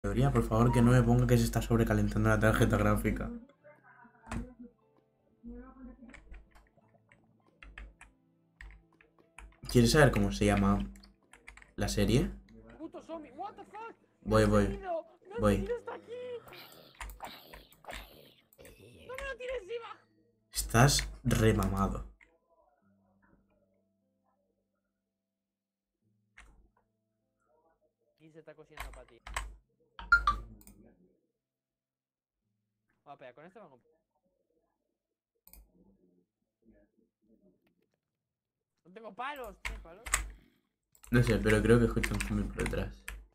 Teoría, por favor, que no me ponga que se está sobrecalentando la tarjeta gráfica. ¿Quieres saber cómo se llama la serie? Puto zombie, what the fuck? Voy. Me has seguido hasta aquí. No me lo tires encima. Estás remamado. Y se está cocinando para ti. Espera, con esto vamos. No tengo palos. ¿Tienes palos? No sé, pero creo que escucho un zombie por detrás.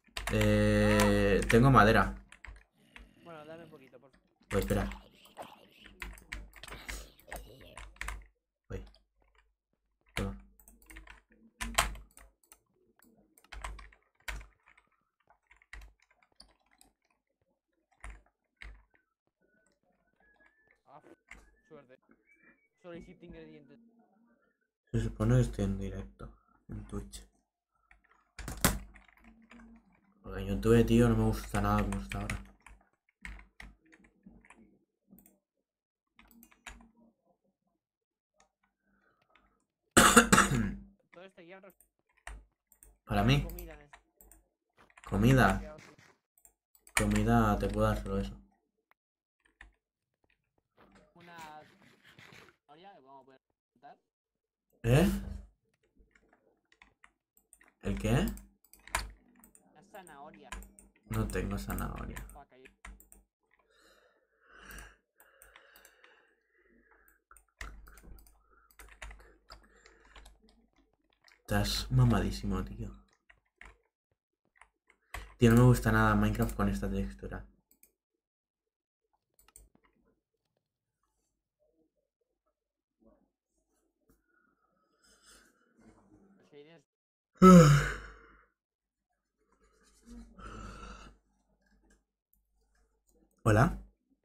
Tengo madera. Bueno, dame un poquito, por favor. Voy, espera. Voy. Toma. Ah, suerte. Solicito ingredientes. Se supone que estoy en directo. En Twitch. Porque en YouTube, tío, no me gusta nada como está ahora. Todo este hierro. Para mí, Comida en este. comida. Comida, te puedo dar solo eso. Una zanahoria que vamos a poder plantar. ¿Eh? ¿El qué? Una zanahoria. No tengo zanahoria. Fuck, ahí. Estás mamadísimo, tío. Tío, no me gusta nada Minecraft con esta textura. Shaders. ¿Hola?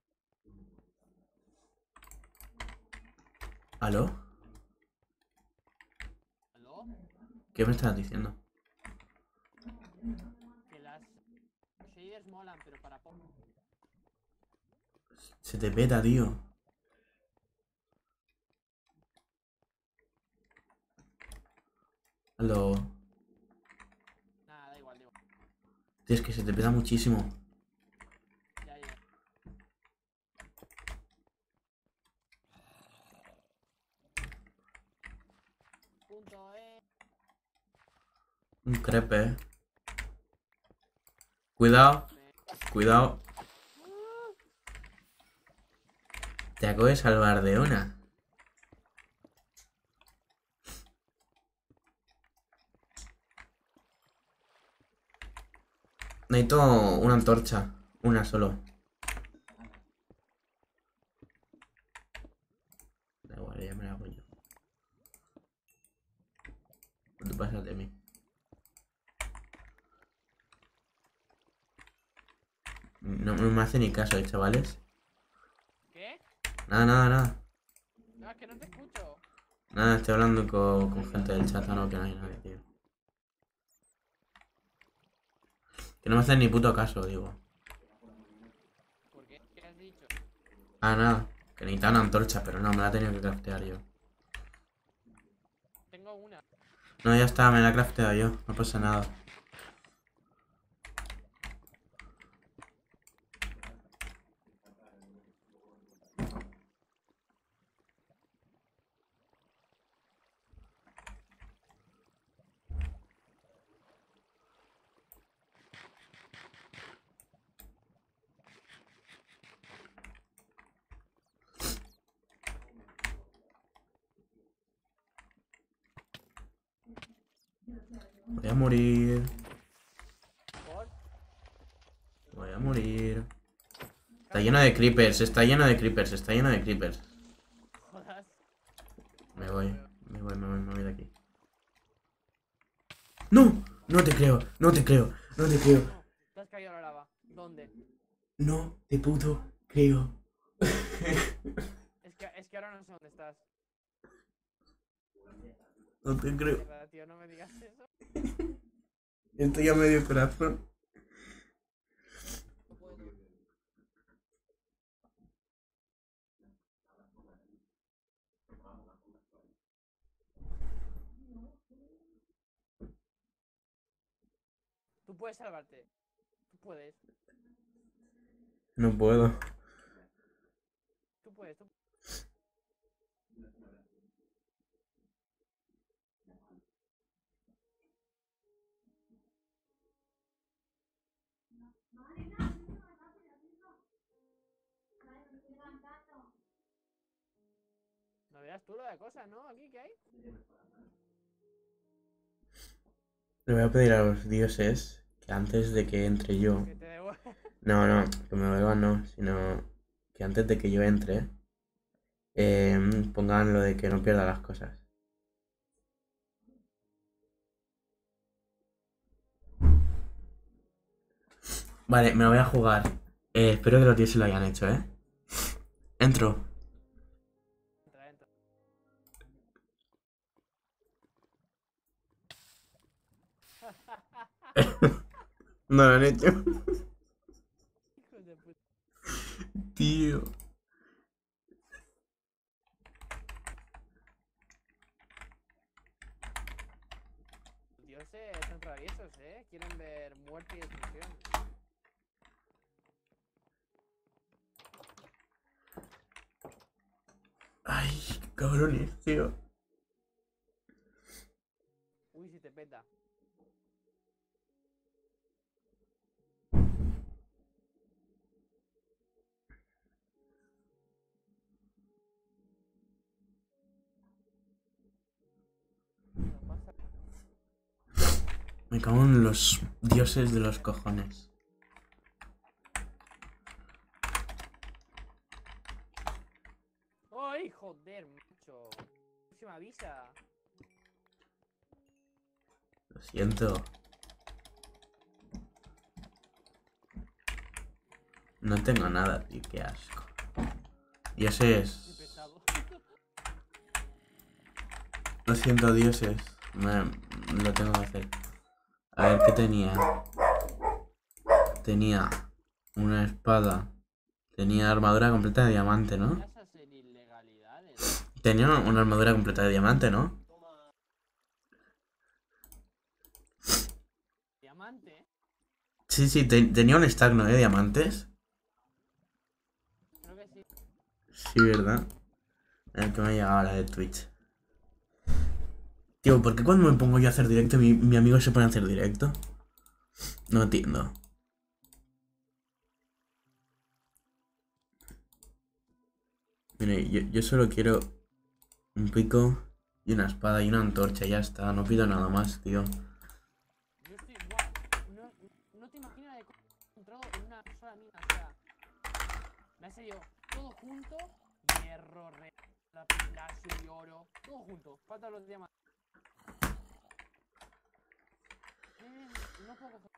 ¿Aló? ¿Aló? ¿Qué me estás diciendo? Que las shaders molan, pero para poco. Se te peta, tío. ¿Aló? Nada, da igual, digo. Tío, es que se te peta muchísimo. Ya, ya. Punto Un crepe. Cuidado, cuidado. Te acabo de salvar de una. Necesito una antorcha. Una solo. Da igual, ya me la hago yo. Tú pasas de mí. No me hace ni caso, chavales. ¿Qué? Nada. No, es que no te escucho. Nada, estoy hablando con gente del chat, no, que no hay nadie, tío. Que no me hacen ni puto caso, digo. ¿Por qué? ¿Qué has dicho? Ah, nada. Que necesitan antorcha, pero no, me la he tenido que craftear yo. Tengo una. No, ya está, me la he crafteado yo. No pasa nada. Voy a morir. ¿Por? Voy a morir. Está lleno de creepers, está lleno de creepers, está lleno de creepers. Jodas. Me voy de aquí. ¡No! No te creo, no te creo, no te creo. No, te has caído a la lava. ¿Dónde? No te puto creo. Es que ahora no sé dónde estás. No te creo. Mierda, tío, no me digas eso. Estoy a medio corazón. puedes salvarte. Tú puedes. No puedo. Tú puedes. No veas tú lo de cosas, ¿no? Aquí, ¿qué hay? Le voy a pedir a los dioses que antes de que entre yo... Que te devuelva. No, que me devuelvan no, sino que antes de que yo entre, pongan lo de que no pierda las cosas. Vale, me lo voy a jugar. Espero que los dioses lo hayan hecho, ¿eh? Entro. Entra. No lo han hecho. Hijos de puta. Tío. Los dioses son traviesos, ¿eh? Quieren ver muerte y destrucción. Ay, qué cabrones, tío. Uy, si te peta. No pasa. Me cago en los dioses de los cojones. ¡Ay, joder, macho! Se me avisa. Lo siento. No tengo nada, tío, qué asco. Qué Dioses. pesado. Lo siento, dioses. Lo tengo que hacer. A ver, ¿qué tenía? Tenía una espada. Tenía armadura completa de diamante, ¿no? Vas a hacer ilegalidades. Tenía una armadura completa de diamante, ¿no? Diamante. Sí, tenía un stack, ¿no? De diamantes. Creo que sí. Sí, ¿verdad? A ver, que me ha llegado ahora de Twitch. Tío, ¿por qué cuando me pongo yo a hacer directo mi amigo se pone a hacer directo? No entiendo. Mire, yo solo quiero un pico y una espada y una antorcha, ya está. No pido nada más, tío. Yo estoy. Buah, no te imaginas de cómo he encontrado en una sola mina. O sea, me ha salido todo junto: hierro, lapislacio y oro. Todo junto. Faltan los diamantes. No puedo coger.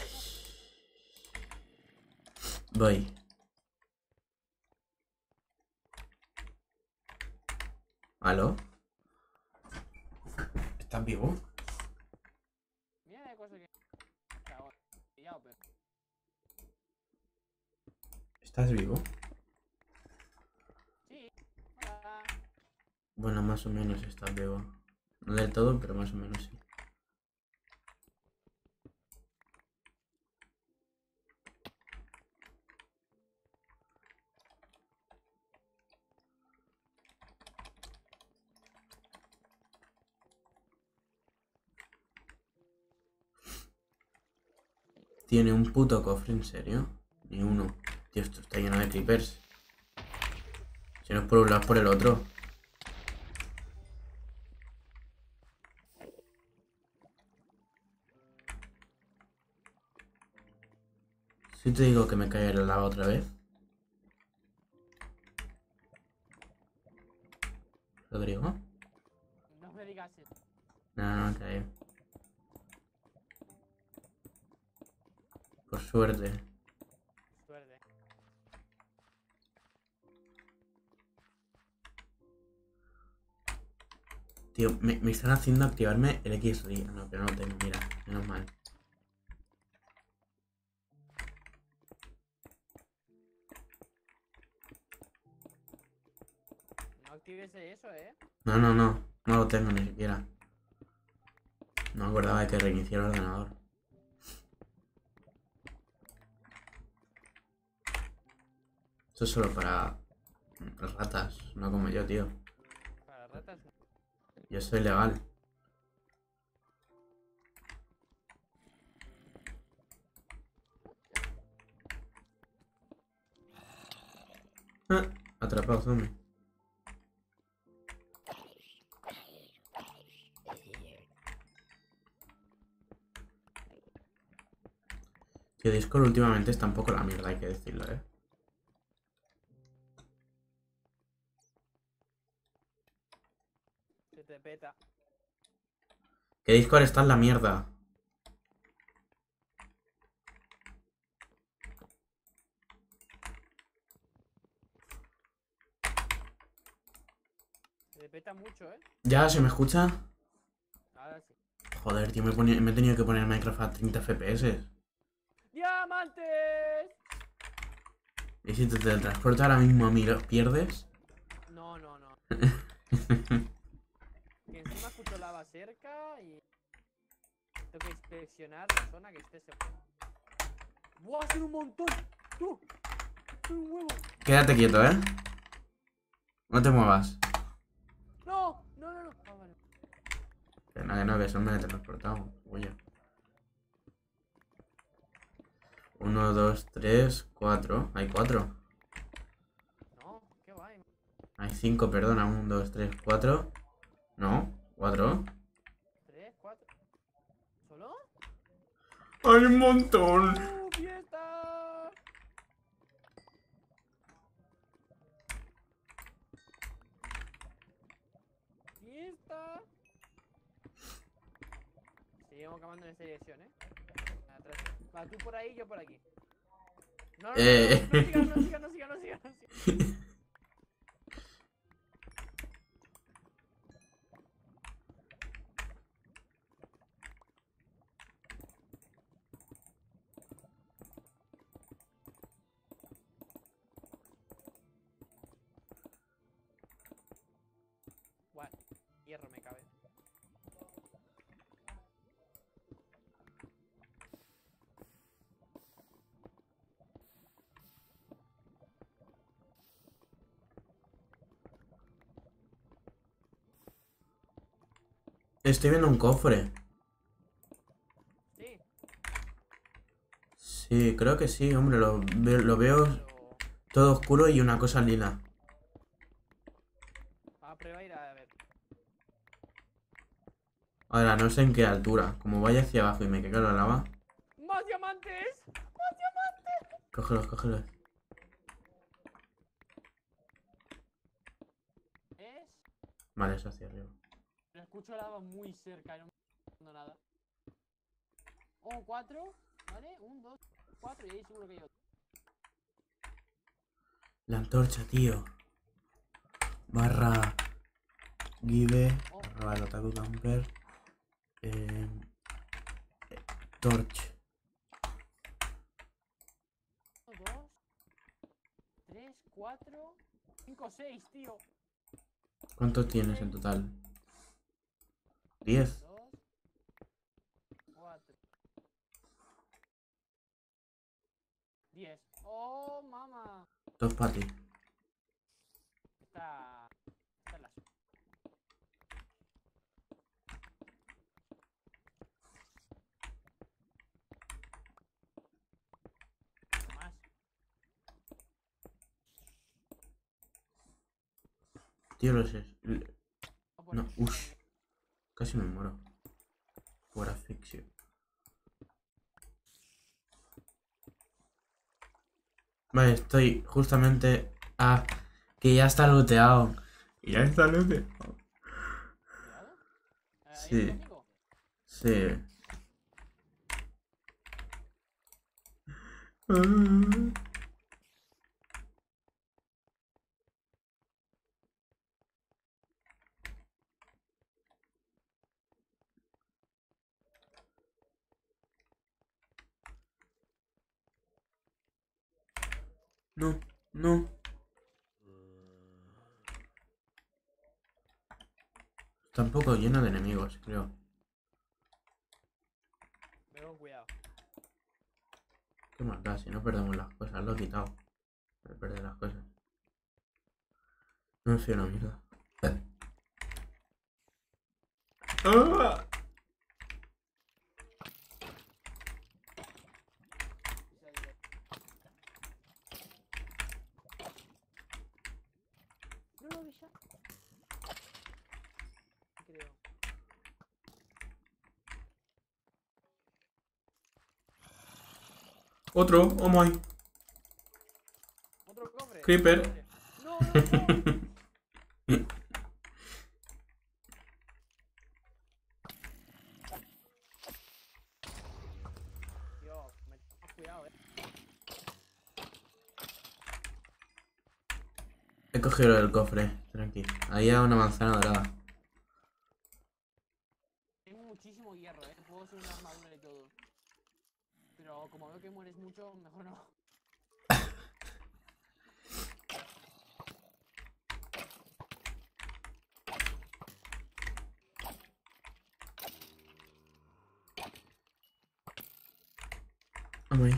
Voy. ¿Aló? ¿Estás vivo? Mira de cosas que. Cagón. Pillado, pero. ¿Estás vivo? Sí. Hola. Bueno, más o menos estás vivo. No del todo, pero más o menos sí. ¿Tiene un puto cofre, en serio? Ni uno. Tío, esto está lleno de creepers. Si no es por un lado, es por el otro. Si te digo que me cae el lava otra vez. ¿Rodrigo? No me digas eso. No, cae. Por suerte. Suerte. Tío, me están haciendo activarme el XRI. No, pero no lo tengo, mira, menos mal. No actives eso, No lo tengo ni siquiera. No me acordaba de que reinicié el ordenador. Esto es solo para ratas, no como yo, tío. Para ratas. Yo soy legal. Atrapado, zombie. Que Discord últimamente está un poco la mierda, hay que decirlo, ¿eh? Se te peta. Que Discord está en la mierda. Se te peta mucho, ¿eh? ¿Ya se me escucha? Ahora sí. Joder, tío, me he tenido que poner Minecraft a 30 FPS. ¡Diamantes! ¿Y si te teletransportas ahora mismo a mí los pierdes? No, no, no. Que encima escucho lava cerca y tengo que inspeccionar la zona que esté segura. ¡Buah, son un montón! ¡Tú! ¡Soy un huevo! Quédate quieto, ¿eh? No te muevas. ¡No! ¡No, no, no! Ah, vale. Que no, que son me he teletransportado. Oye. 1, 2, 3, 4. Hay 4. No, qué guay. Hay 5, perdona. 1, 2, 3, 4. No, 4. 3, 4. ¿Solo? ¡Hay un montón! ¡Fiesta! ¡Fiesta! Seguimos acabando en esta dirección, ¿eh? Atrás. Va, tú por ahí, yo por aquí. No, no, no, no sigas, no sigas. Bueno, hierro me cabe. Estoy viendo un cofre. Sí, Sí, creo que sí, hombre. Lo veo pero... todo oscuro y una cosa lila. A prueba ir a ver. Ahora, no sé en qué altura. Como vaya hacia abajo y me caiga la lava. ¡Más diamantes! ¡Más diamantes! Cógelos, cógelos. ¿Es? Vale, es hacia arriba. Pero escucho lava muy cerca y no me está pasando nada. Oh, 4. ¿Vale? 1, 2, 4 y ahí seguro que hay otro. La antorcha, tío. Barra give. Oh, Barra el otaku camper. Torch. 1, 2, 3, 4, 5, 6, tío. ¿Cuántos tienes en total? 10. 2, 4, 10. Oh, mamá. 2 para ti. Está en la zona. Más. Tío, lo sé. No, por No, aquí. uff. Casi me muero. Por asfixia. Vale, estoy justamente... Ah, que ya está looteado. Ya está looteado. ¿Cuidado? ¿Ahí Sí. conmigo? Sí. No, no. Está un poco lleno de enemigos, creo. Ve con cuidado. Qué maldad, si no perdemos las cosas, lo he quitado. Voy a perder las cosas. No me fío una mierda. ¡Ah! No lo vi ya. Creo. Otro, oh my. Otro cofre. Creeper. No, no, no. Dios, me tengo cuidado, He cogido el cofre, tranqui. Ahí hay una manzana dorada. Tengo muchísimo hierro, puedo hacer una armadura y todo. Pero como veo que mueres mucho, mejor no. Oh my.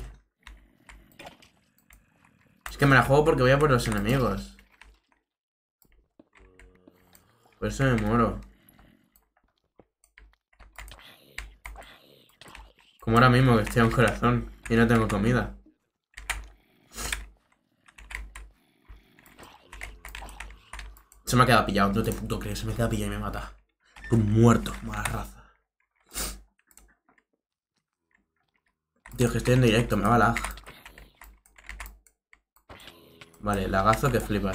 Es que me la juego porque voy a por los enemigos. Por eso me muero. Como ahora mismo que estoy a un corazón y no tengo comida. Se me ha quedado pillado, no te puto crees, se me queda pillado y me mata. Un muerto, mala raza. Tío, que estoy en directo, me va lag. Vale, lagazo que flipas.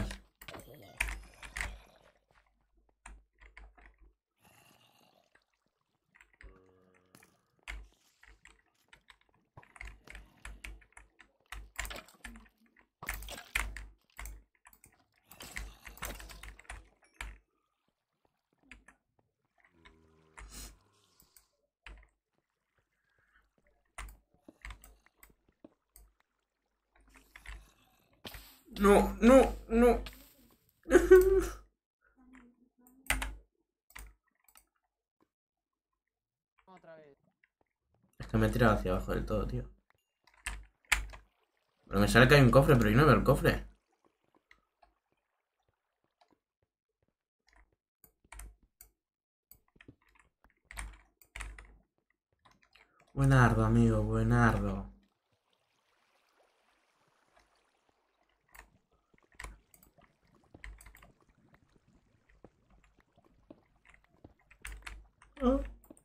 No, no, no. Otra vez. Es que me he tirado hacia abajo del todo, tío. Pero me sale que hay un cofre, pero yo no veo el cofre. Buenardo, amigo, buenardo. Oh.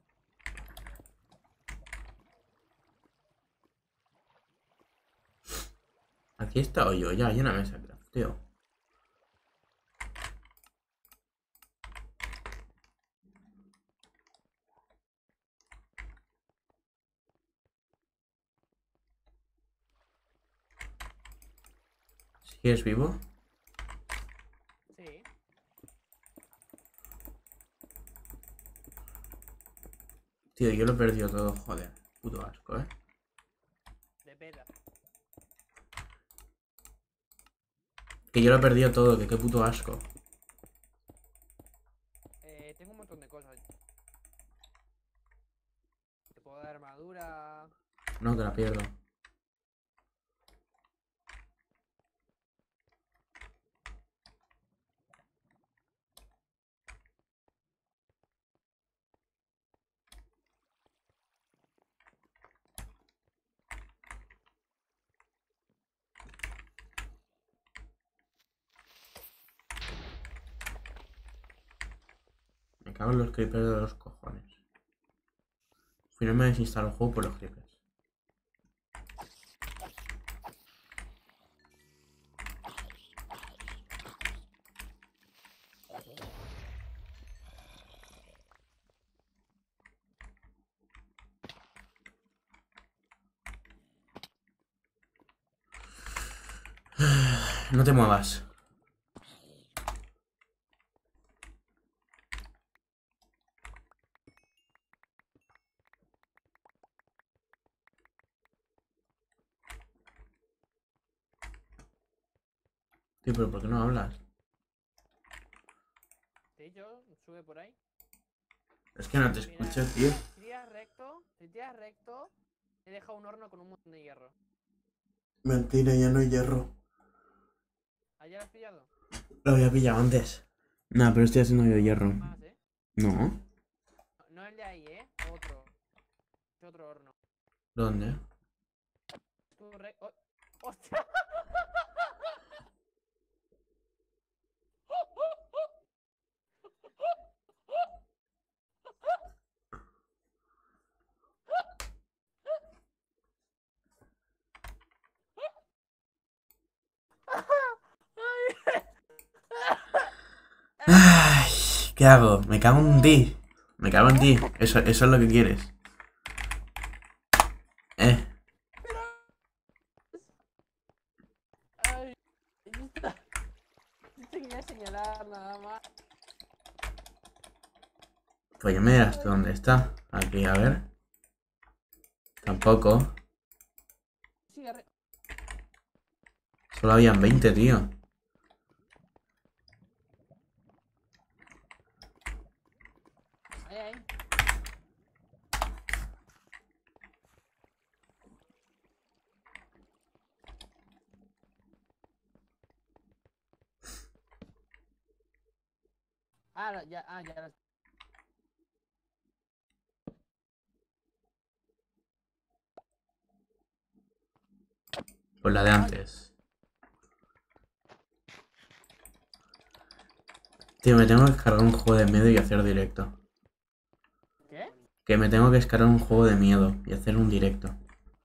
Aquí está yo, ya hay una mesa, tío. ¿Sigues vivo? Sí. Tío, yo lo he perdido todo, joder. Puto asco, De peta. Que yo lo he perdido todo, que qué puto asco. Tengo un montón de cosas. Te puedo dar armadura. No, que la pierdo. Me cago en los creepers de los cojones. Al final me desinstalo el juego por los creepers. No te muevas. Tío, pero ¿por qué no hablas? Te he dicho, sube por ahí. Es que no te Mira, escucho, tío. si tiras recto, te deja un horno con un montón de hierro. Mentira, ya no hay hierro. ¿Ya lo has pillado? Lo había pillado antes. Nah, pero estoy haciendo yo hierro. Más, ¿eh? No. No el de ahí, ¿eh? Otro. Es otro horno. ¿Dónde? ¡Hostia! Ay, ¿qué hago? Me cago en ti. Me cago en ti. Eso es lo que quieres. Ay, te quería señalar nada más. Pues ya me dirás tú dónde está. Aquí, a ver. Tampoco. Sí, Solo habían 20, tío. ahí, ahí. Ya, ya lo... Pues la de antes. Tío, me tengo que descargar un juego de miedo y hacer directo. ¿Qué? Que me tengo que descargar un juego de miedo y hacer un directo.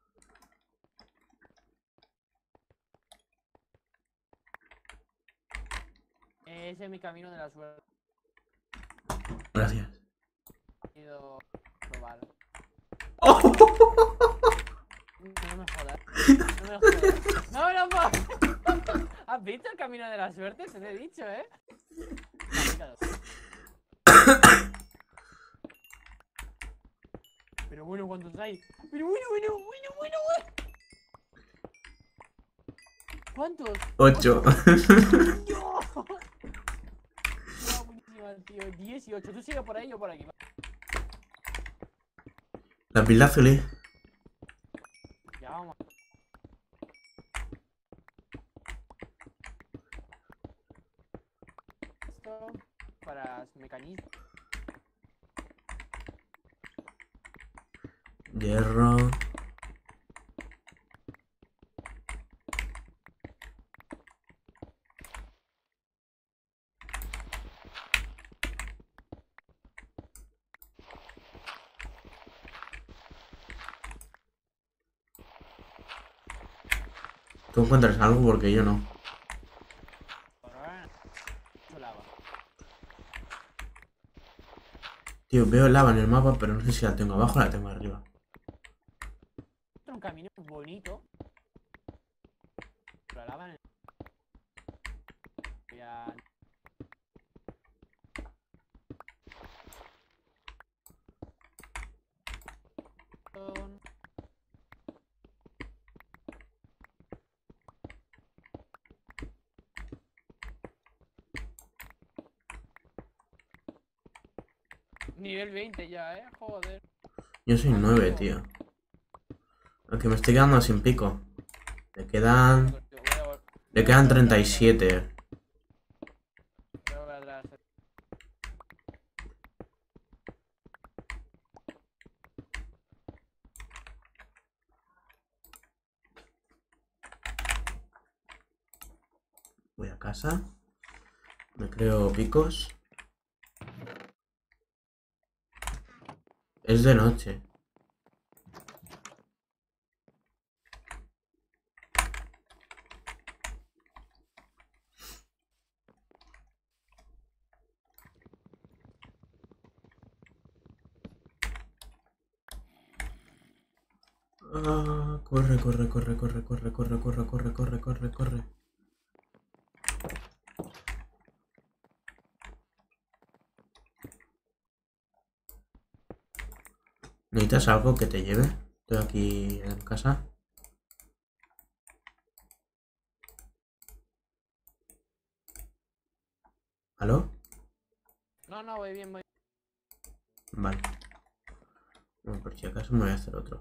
Ese es mi camino de la suerte. Gracias. He ido a probar. ¡Oh! No me jodas. No me jodas. ¡No me lo puedo! ¿Has visto el camino de la suerte? Se te he dicho, ¿eh? Pero bueno, ¿cuántos hay? Pero bueno. ¿Cuántos? 8. ¡No! Buenísima, tío. 18. Tú sigue por ahí o por aquí. La pila azul. Ya vamos. Esto para mecanismos. Hierro. ¿Tú encuentras algo? Porque yo no. Lava. Tío, veo lava en el mapa, pero no sé si la tengo abajo o la tengo arriba. Un camino bonito. La lava en el... Ya... Nivel 20 ya, joder. Yo soy 9, tío. Aunque me estoy quedando sin pico. Le quedan 37. Voy a casa. Me creo picos. Es de noche. Ah, corre. ¿Necesitas algo que te lleve? Estoy aquí en casa. ¿Aló? No, voy bien, voy bien. Vale. Bueno, por si acaso me voy a hacer otro.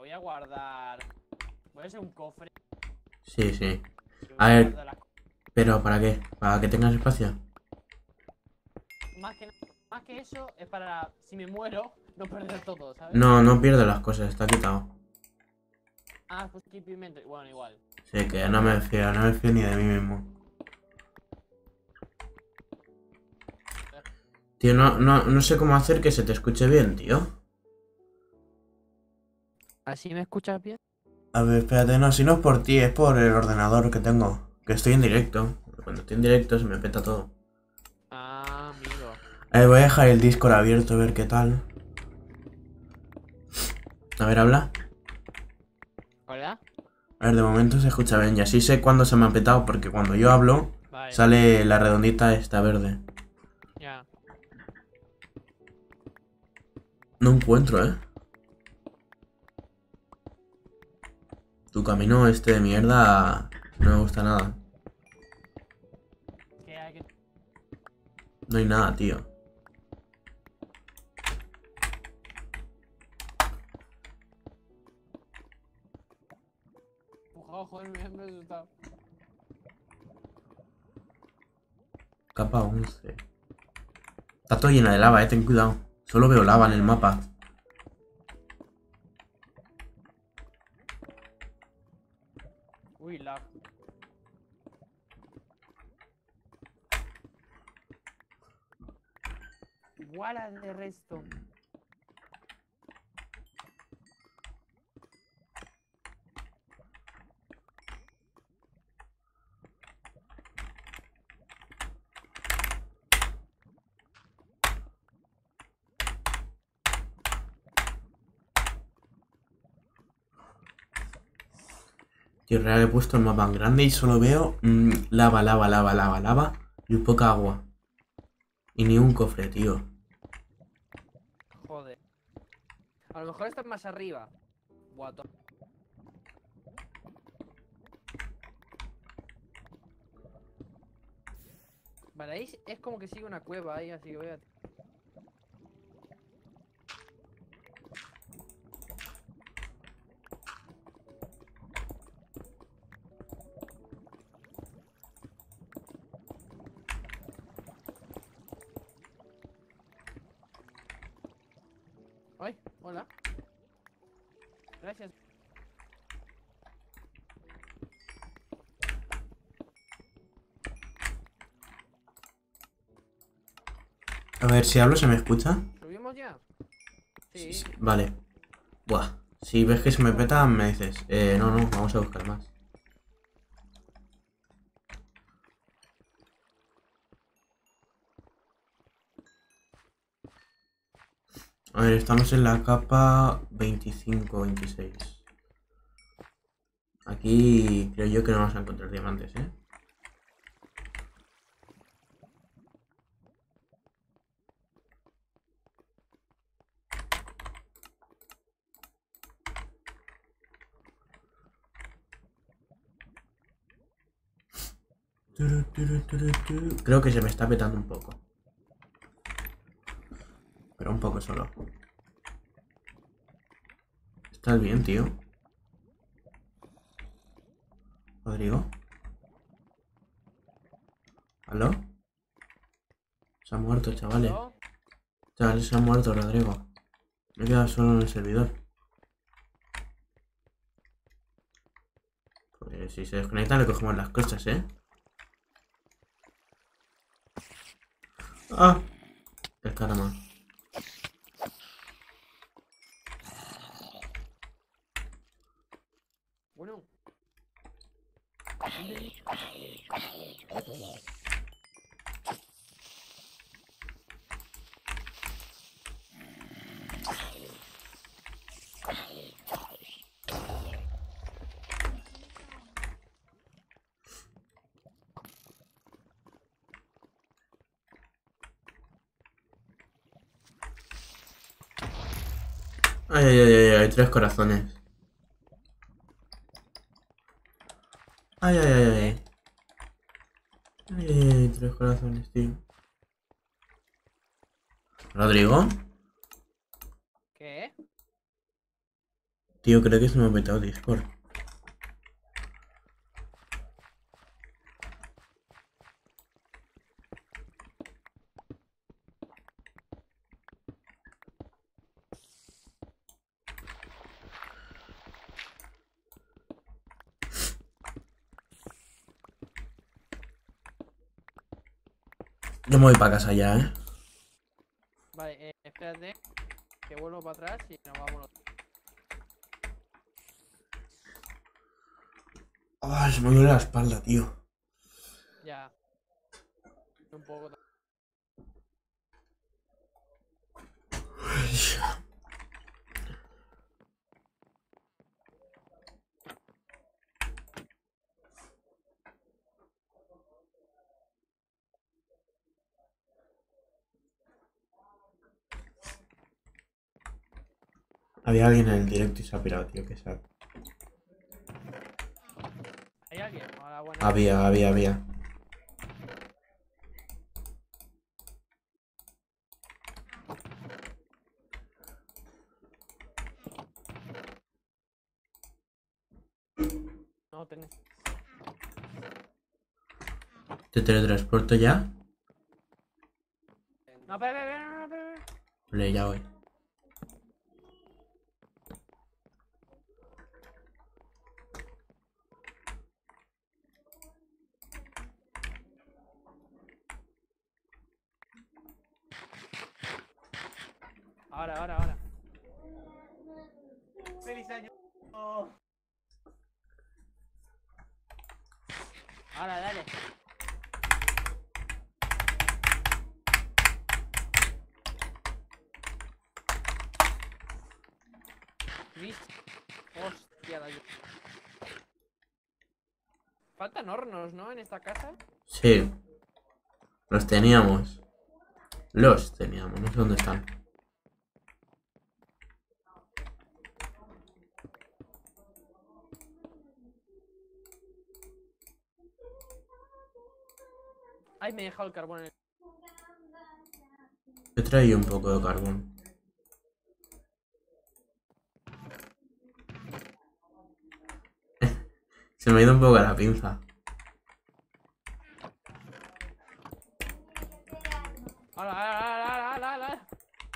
voy a guardar. Voy a hacer un cofre. Sí, sí. Y voy A ver, guardar las pero ¿para qué? ¿Para que tengas espacio? Más que eso, es para, si me muero, no perder todo, ¿sabes? No, no pierdo las cosas, está quitado. Ah, pues keep inventory. Bueno, igual. Sí, que no me fío ni de mí mismo. Tío, no sé cómo hacer que se te escuche bien, tío. ¿Así me escuchas bien? A ver, espérate, no, si no es por ti, es por el ordenador que tengo. Que estoy en directo. Cuando estoy en directo se me peta todo. Ah, amigo. A ver, voy a dejar el Discord abierto a ver qué tal. A ver, habla. ¿Hola? A ver, de momento se escucha bien. Y así sé cuándo se me ha petado, porque cuando yo hablo, Vale. sale la redondita esta verde. Ya. No encuentro, ¿eh? Tu camino este de mierda no me gusta nada. Que hay que... No hay nada, tío. Joder, me he asustado. Capa 11. Está todo llena de lava, ten cuidado. Solo veo lava en el mapa. Uy, lag. Igual de resto. Tío, real he puesto el mapa en grande y solo veo lava y poca agua. Y ni un cofre, tío. Joder. A lo mejor estás más arriba. Guato. Vale, ahí es como que sigue una cueva ahí, así que voy a... Ay, hola. Gracias. A ver, si hablo se me escucha. ¿Subimos ya? Sí. Vale. Buah. Si ves que se me peta, me dices. No, vamos a buscar más. A ver, estamos en la capa 25-26. Aquí creo yo que no vamos a encontrar diamantes, ¿eh? Creo que se me está petando un poco. Pero un poco solo. ¿Estás bien, tío? Rodrigo. ¿Aló? Se ha muerto, chavales. ¿Aló? Chavales, se ha muerto, Rodrigo. Me he quedado solo en el servidor. Pues si se desconecta le cogemos las cosas, ¿eh? ¡Ah! El caramba. Bueno. Ay, 3 corazones. Ay. 3 corazones, tío. ¿Rodrigo? ¿Qué? Tío, creo que se me ha petado Discord. Yo me voy para casa ya, ¿eh? Vale, espérate. Que vuelvo para atrás y nos vamos. Ay, se me duele la espalda, tío. Ya. Un poco. Había alguien en el directo y se ha pirado, tío, que sad. ¿Hay alguien? Hola, buenas. Había. No tenés. ¿Te teletransporto ya? No, espera. Vale, ya voy. Ahora. ¡Feliz año! Ahora, dale. ¿Viste? Hostia, la... Faltan hornos, ¿no? En esta casa. Sí. Los teníamos. No sé dónde están. Ay, me he dejado el carbón en el... He traído un poco de carbón. Se me ha ido un poco la pinza. ¡Hala!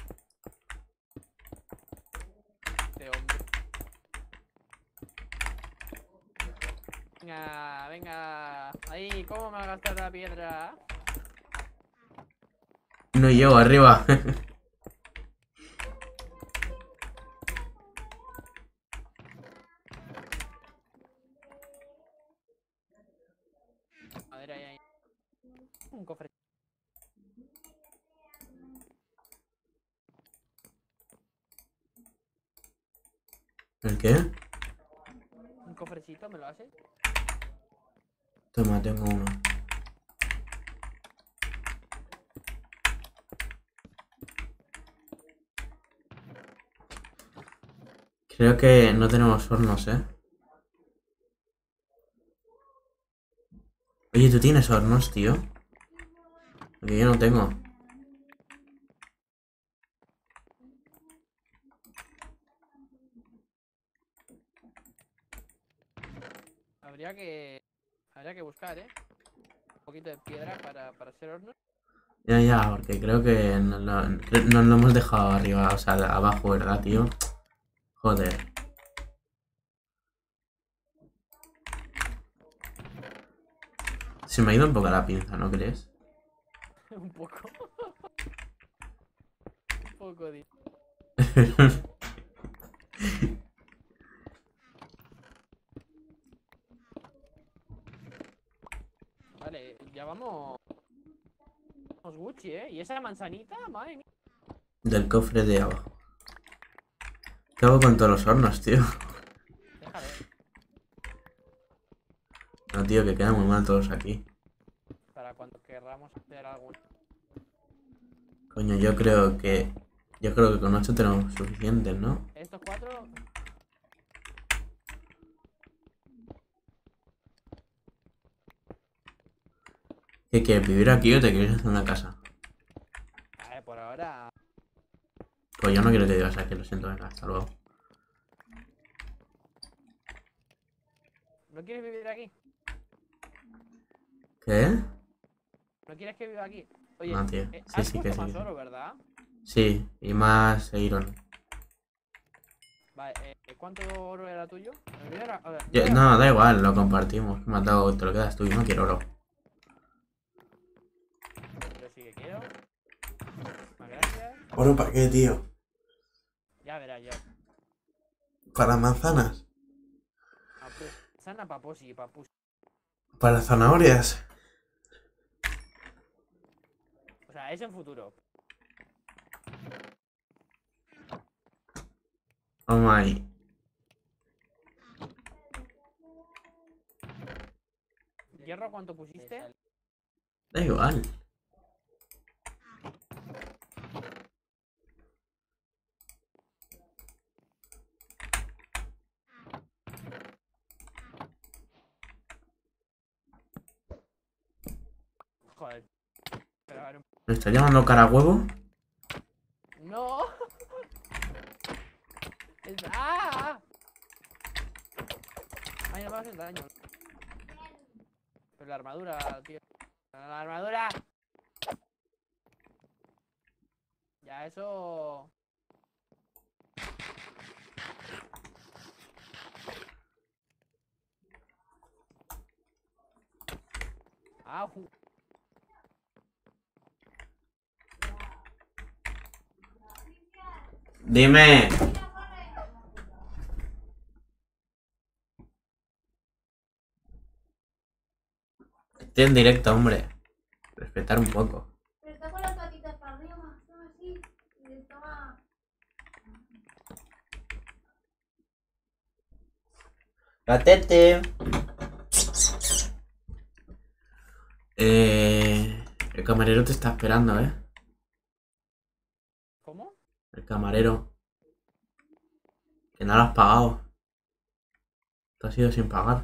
Este hombre. Venga. Ahí, ¿cómo me va a gastar la piedra? No llego arriba. Madera ahí. Un cofre. ¿El qué? Un cofrecito, ¿me lo haces? Toma, tengo uno. Creo que no tenemos hornos, ¿eh? Oye, ¿tú tienes hornos, tío? Porque yo no tengo. Habría que buscar, ¿eh? Un poquito de piedra para hacer horno. Ya, porque creo que nos lo hemos dejado arriba, o sea, abajo, ¿verdad, tío? Joder. Se me ha ido un poco la pinza, ¿no crees? Un poco. Un poco, tío. Vale, ya vamos. Vamos Gucci, ¿eh? ¿Y esa manzanita? Madre mía. Del cofre de abajo. ¿Qué hago con todos los hornos, tío? Déjalo. No, tío, que quedan muy mal todos aquí. Para cuando querramos hacer algo. Coño, yo creo que con 8 tenemos suficientes, ¿no? Estos 4. ¿Qué quieres, vivir aquí o te quieres hacer una casa? A ver, por ahora. Pues yo no quiero que vivas aquí, lo siento, venga, hasta luego. ¿No quieres vivir aquí? ¿Qué? ¿No quieres que viva aquí? Oye, No, tío. Sí, has sí que puesto sí. más oro, ¿verdad? Sí, y más Iron. Vale, ¿cuánto oro era tuyo? El mío era- a ver, No, da igual, lo compartimos. Me has dado, te lo quedas tú, yo no quiero oro. Yo sí que quiero. Más gracias. ¿Oro para qué, tío? Ya verás yo. ¿Para manzanas? Sana paposi, papus. ¿Para zanahorias? O sea, es en futuro. Oh my. ¿Hierro cuánto pusiste? Da igual. Joder. Pero a ver, ¿Me está llamando cara huevo? ¡no! ¡Ah! Ay, no me haces daño. Pero la armadura, tío. ¡La armadura! Ya, eso... ¡Aju! Dime. Estoy en directo, hombre. Respetar un poco. Pero está con las patitas para arriba, estaba así. Y estaba. Gatete. El camarero te está esperando, ¿eh? ¿Cómo? El camarero. Que no lo has pagado. Te has ido sin pagar.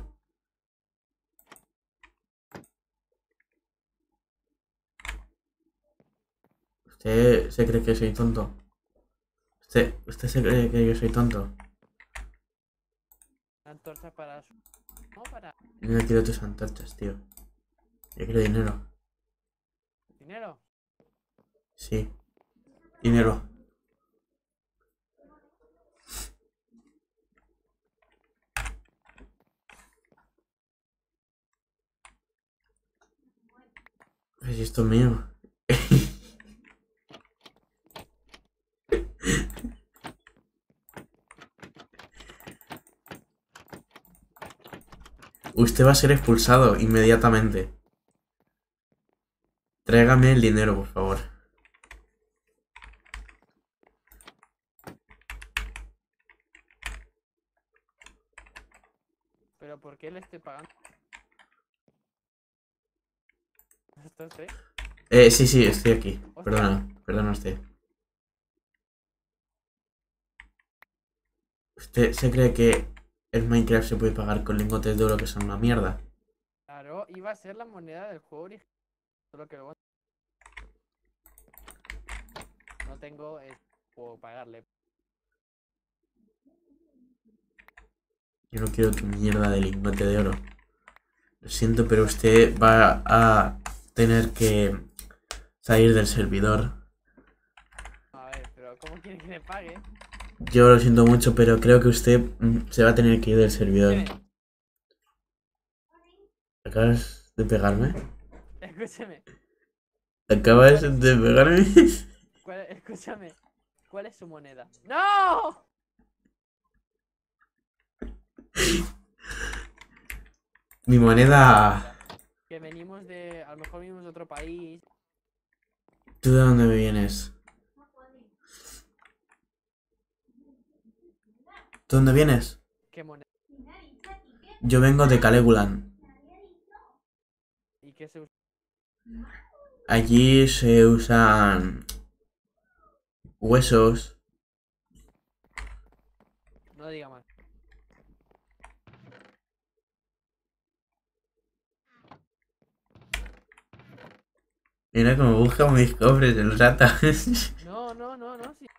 ¿Usted se cree que soy tonto? ¿Usted se cree que yo soy tonto? Antorcha para... No, para... Yo no quiero tus antorchas, tío. Yo quiero dinero. ¿Dinero? Sí. Dinero. Pues esto es mío. Usted va a ser expulsado inmediatamente. Tráigame el dinero, por favor. ¿Pero por qué le estoy pagando? ¿Esto es, Sí, estoy aquí. Perdona usted. ¿Usted se cree que en Minecraft se puede pagar con lingotes de oro que son una mierda? Claro, iba a ser la moneda del juego original. Solo que luego... No tengo... puedo pagarle. Yo no quiero tu mierda de lingote de oro. Lo siento, pero usted va a tener que salir del servidor. A ver, pero ¿cómo quiere que le pague? Yo lo siento mucho, pero creo que usted se va a tener que ir del servidor. Escúcheme, ¿Acabas de pegarme? escúcheme. ¿Acabas de pegarme? Escúchame. ¿Cuál es su moneda? ¡No! Mi moneda... Que venimos de... A lo mejor venimos de otro país. ¿Tú de dónde me vienes? ¿De dónde vienes? ¿Qué moneda? Yo vengo de Calegulan. ¿Y qué se usa? Allí se usan huesos. No diga más. Mira cómo buscan mis cofres el rata. No, no, no, no. Sí.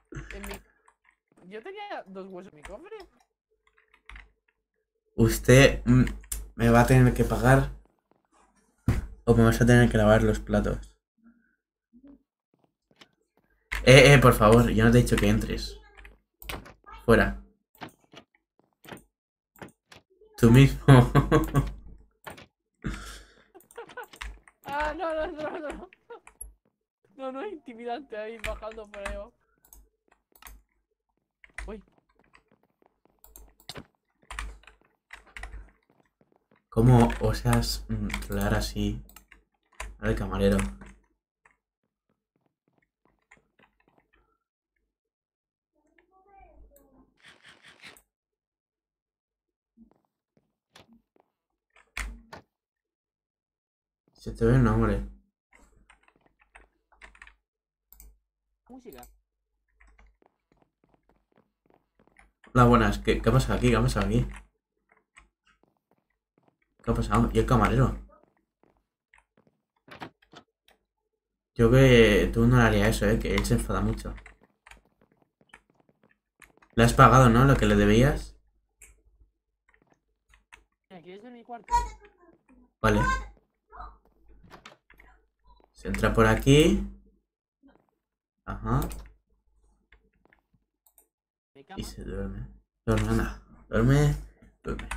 Yo tenía 2 huesos en mi cofre. Usted me va a tener que pagar o me vas a tener que lavar los platos. Por favor, yo no te he dicho que entres. Fuera. Tú mismo. Ah, no, no, no, no. No, no es intimidante ahí bajando por ahí. Uy. ¿Cómo osas trolear así al camarero? Se te ve el nombre. Música. Hola, buenas. ¿Qué ha pasado aquí? ¿Qué ha pasado aquí? ¿Qué ha pasado? ¿Y el camarero? Yo que tú no le haría eso, que él se enfada mucho. ¿Le has pagado, no? Lo que le debías. Mira, ¿quieres ver mi cuarto? Vale. Se entra por aquí. Ajá. ¿De Y cama? se duerme. Duerme, anda. Duerme. Duerme.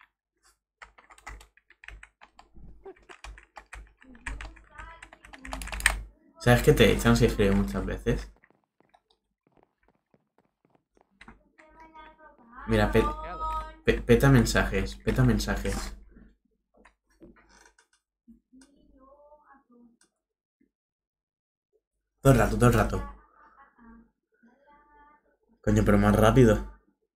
¿Sabes que te echan si escribe muchas veces? Mira, peta mensajes. Peta mensajes. Todo el rato, todo el rato. Coño, pero más rápido.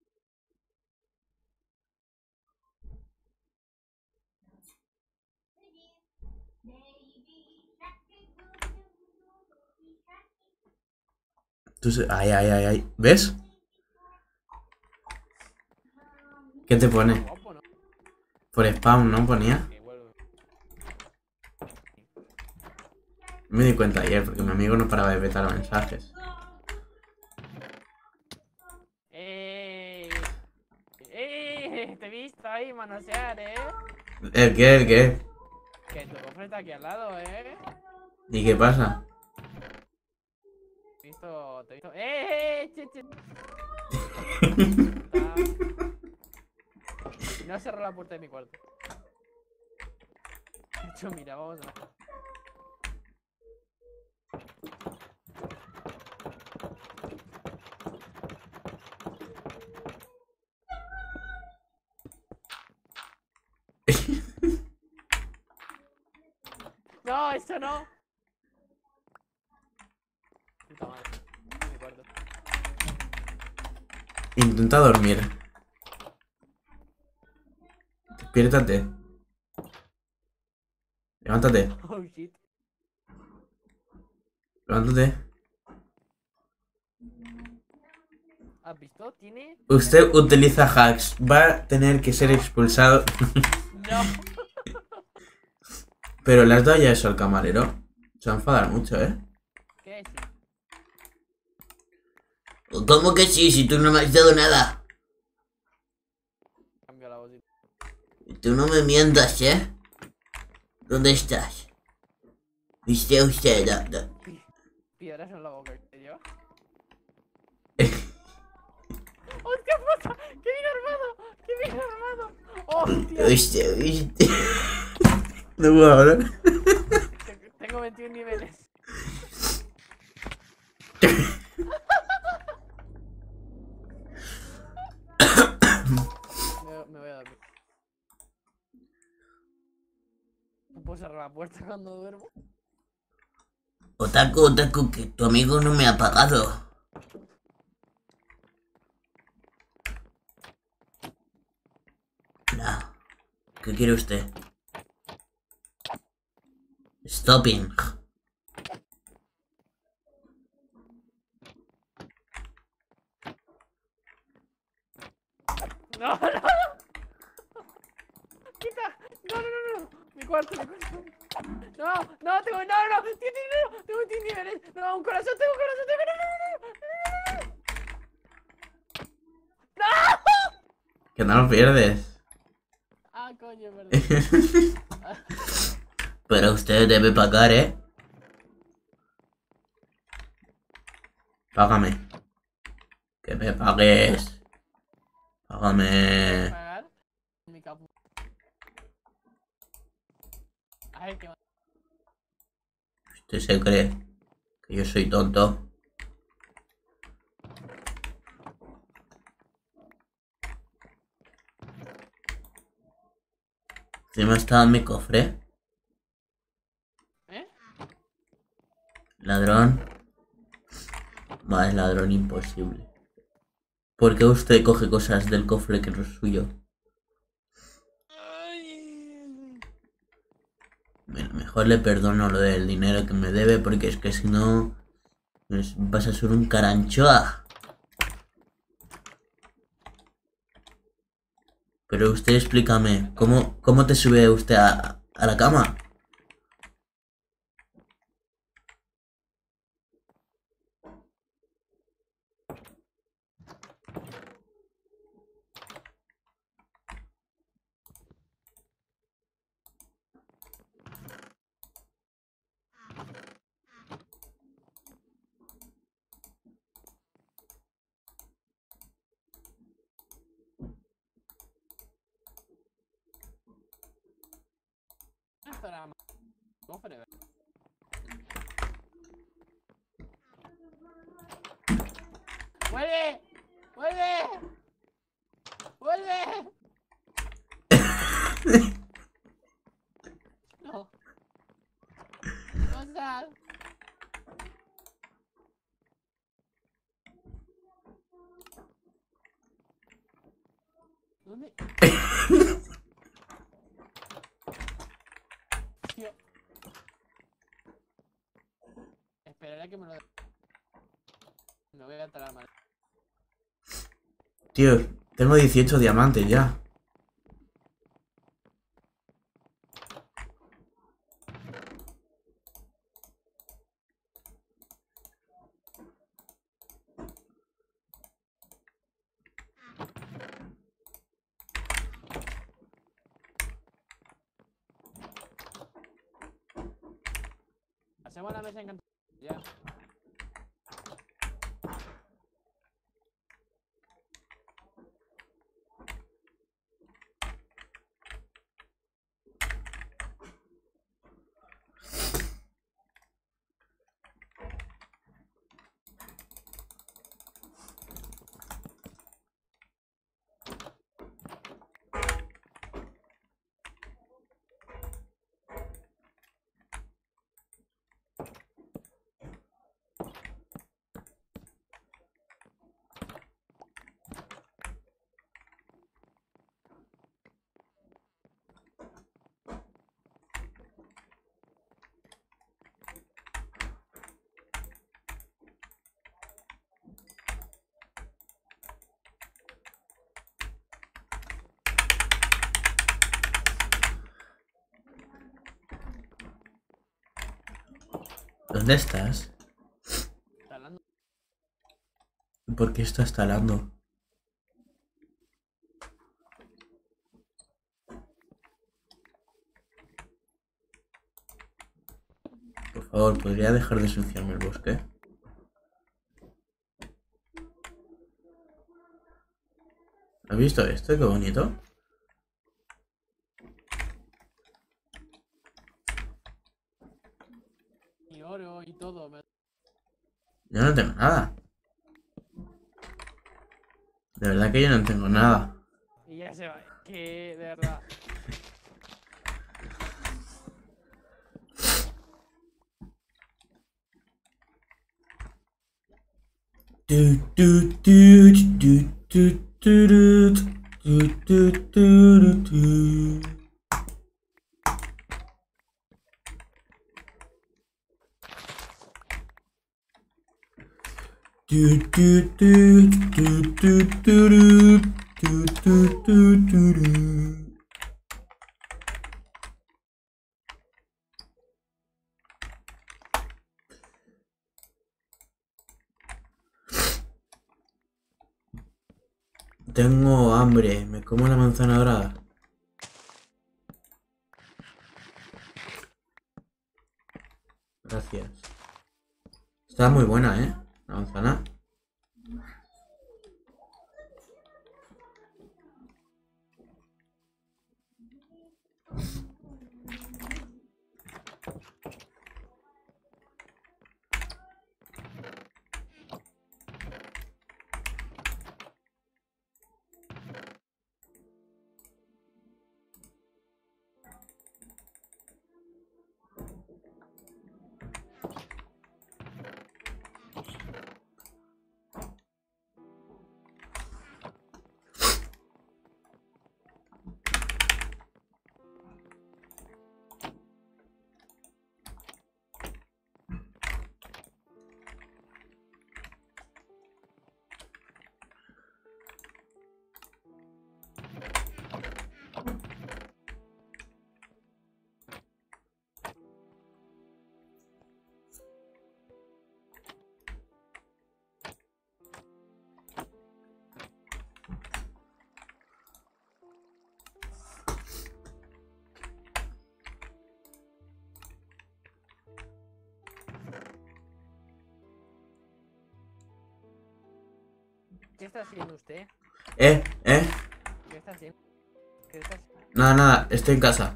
Ay, ay, ay, ay. ¿Ves? ¿Qué te pone? Guapo, ¿no? Por spam, ¿no? Ponía. Que vuelve. Me di cuenta ayer porque mi amigo no paraba de petar mensajes. Te he visto ahí manosear, ¿El qué? ¿El qué? Que tu cofre está aquí al lado, ¿Y qué pasa? Te he visto. Che, che. No cerró la puerta de mi cuarto. De hecho, mira, vamos a... No, eso no. Puta madre. En mi cuarto. Intenta dormir. Despiértate. Levántate. Oh shit. Levántate. ¿Has visto? Tiene... Usted utiliza hacks. Va a tener que ser expulsado. No. Pero le has dado ya eso al camarero. Se va a enfadar mucho, ¿Qué es? ¿Cómo que sí? Si tú no me has dado nada. Cambio la voz. Tú no me mientas, ¿Dónde estás? ¿Viste usted? Piedras en la boca, ¿te lleva? ¡Hostia puta! ¡Qué bien armado! ¡Qué bien armado! ¡Hostia! ¿Viste? No puedo hablar. Tengo 21 niveles. Me voy a dormir. ¿No puedo cerrar la puerta cuando duermo? Otaku, que tu amigo no me ha pagado. No. ¿Qué quiere usted? Stopping. ¡No, no! ¡Quita! ¡No, no, no, no! Mi cuarto, mi cuarto. No, no, tengo, no, no, tengo 10 niveles. No, un corazón, tengo un corazón, tengo, no. Que no lo pierdes. Ah, Ah, coño, perdón. Pero usted debe pagar, ¿eh? Págame. Que me pagues. Págame. ¿Pagar? Mi capu. A ver, ¿qué más? ¿Usted se cree que yo soy tonto? Encima está en mi cofre. ¿Eh? Ladrón. Va, es ladrón imposible. ¿Por qué usted coge cosas del cofre que no es suyo? Bueno, mejor le perdono lo del dinero que me debe porque es que si no vas a ser un caranchoa. Pero usted explícame, ¿cómo te sube usted a la cama? Esto era más. Cofre, ¿verdad? ¡Vuelve! ¡Vuelve! ¡Vuelve! No. Cosas. ¿Dónde? Tío. Esperaré a que me lo dé. Me voy a talar mal. Tío, tengo 18 diamantes ya. Hacemos la mesa encantada. Ya. ¿Dónde estás? Talando. ¿Por qué estás talando? Por favor, ¿podría dejar de ensuciarme el bosque? ¿Has visto esto? Qué bonito. Y oro y todo. Yo no tengo nada. De verdad que yo no tengo nada. Y ya se va. Que de verdad. Du, du, du, du, du, du, du, du, du, du. Du, du, du, du, du, du, du, du, du, du, du. Tengo hambre, me como la manzana dorada. Gracias. Está muy buena, ¿eh? La manzana. ¿Qué está haciendo usted? ¿Eh? ¿Qué está haciendo? ¿Qué está haciendo? Nada, estoy en casa.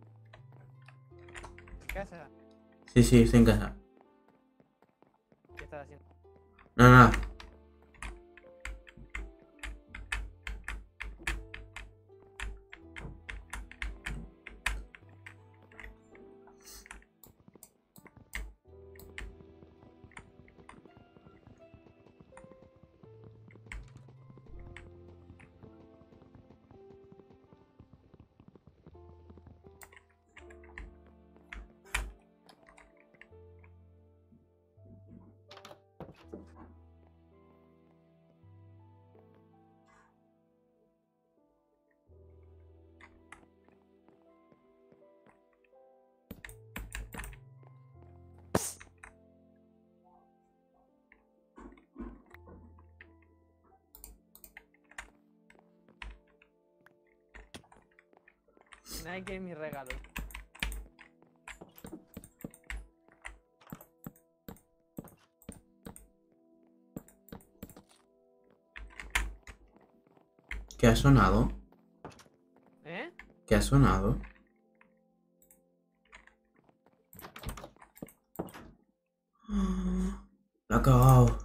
¿En casa? Sí, estoy en casa. ¿Qué está haciendo? Nada. Nadie quiere mis regalos. ¿Qué ha sonado? ¿Eh? ¿Qué ha sonado? La ha cagado.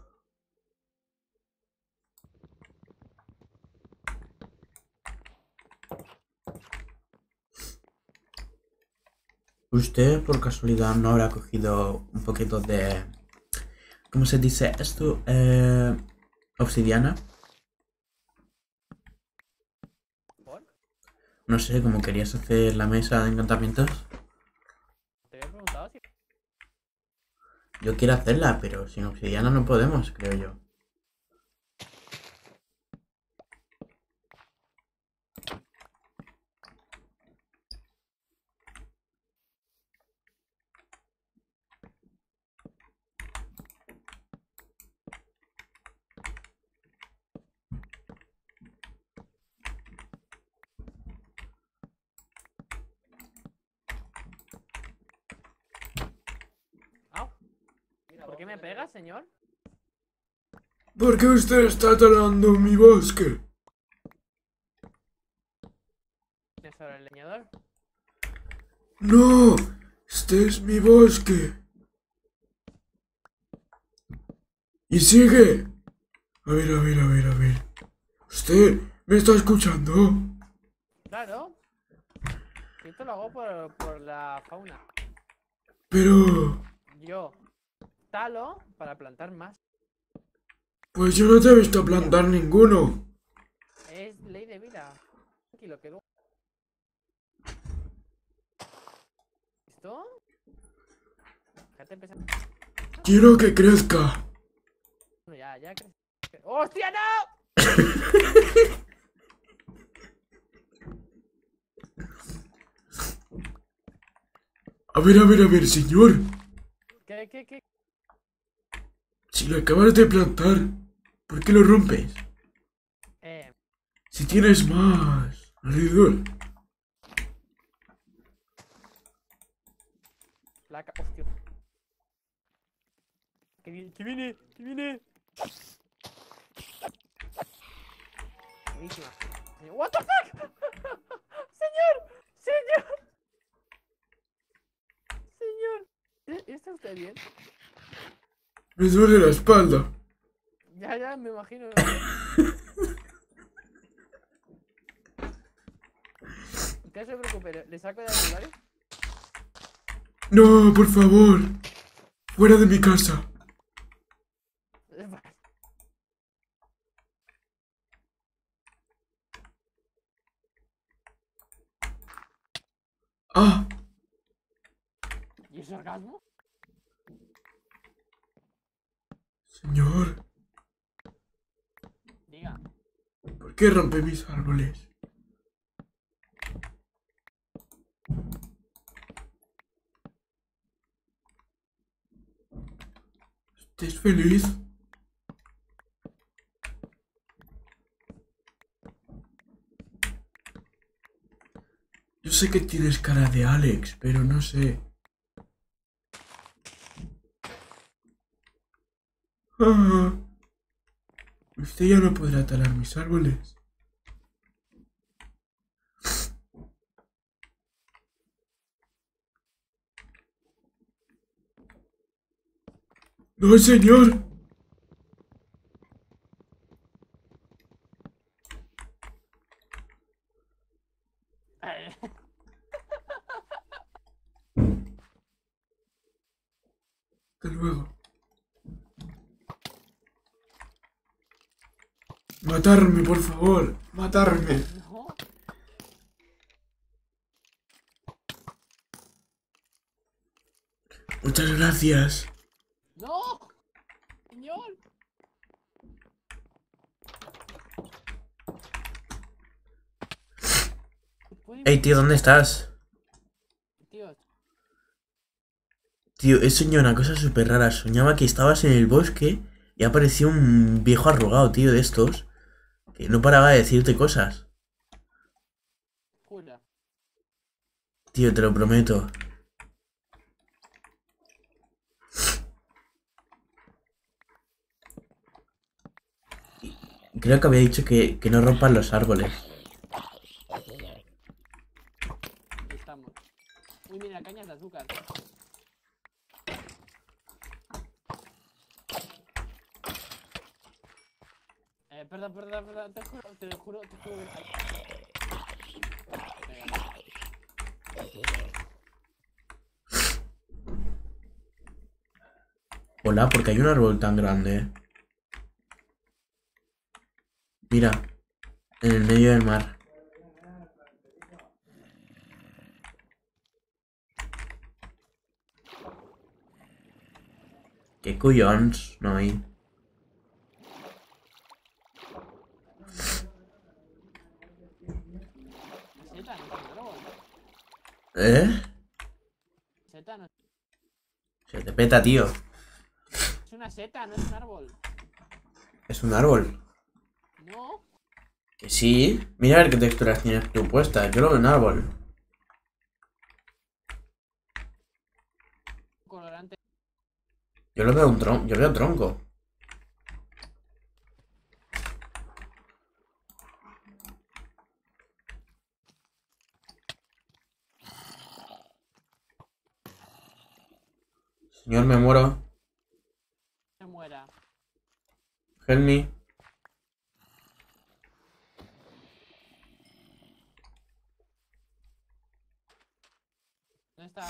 ¿Usted por casualidad no habrá cogido un poquito de... ¿Cómo se dice esto? Obsidiana. ¿Por? No sé, como querías hacer la mesa de encantamientos. Te había preguntado si... Yo quiero hacerla, pero sin obsidiana no podemos, creo yo. ¡Au! ¿Por qué me pega, señor? ¿Por qué usted está talando mi bosque? ¿Es sobre el leñador? No, este es mi bosque. Y sigue. A ver. ¿Usted me está escuchando? Claro. Esto lo hago por la fauna. Pero... Yo talo para plantar más. Pues yo no te he visto plantar ninguno. Es ley de vida. Tranquilo, que luego... ¿Listo? Déjate empezar. Quiero que crezca. Bueno, ya crece. ¡Hostia, no! A ver, señor. ¿Qué? Si lo acabas de plantar, ¿por qué lo rompes? Si tienes más alrededor. Hostia. Que viene, que viene, que viene. Buenísima. What the fuck. Señor, señor. Señor. ¿Está usted bien? Me duele la espalda. Ya, me imagino. Que no se preocupe, le saco de aquí, ¿vale? No, por favor. Fuera de mi casa. Ah, ¿Y ese orgasmo? señor. Diga. ¿Por qué rompe mis árboles? ¿Estás feliz? Yo sé que tienes cara de Alex, pero no sé. Ah, usted ya no podrá talar mis árboles. No, señor. Hasta luego. Matarme, por favor. Matarme. No. Muchas gracias. No. Señor. Hey, tío, ¿dónde estás? Tío, Tío, he soñado una cosa súper rara. Soñaba que estabas en el bosque y apareció un viejo arrugado, tío, de estos, que no paraba de decirte cosas. jura. Tío, te lo prometo. Creo que había dicho que no rompan los árboles. Ahí estamos. Uy, mira, cañas de azúcar. Perdón, te juro que... Hola, porque hay un árbol tan grande. Mira, en el medio del mar. ¿Qué cuyons no hay? Seta, no es un árbol. ¿Eh? Seta, no Se te peta, tío. es una seta, no es un árbol. Es un árbol. No. Que sí. Mira a ver qué texturas tienes tú puestas. Yo lo veo un árbol. Colorante. Yo lo veo un tronco. Yo veo tronco. Señor, me muero. Se muera. Help me. ¿Dónde está?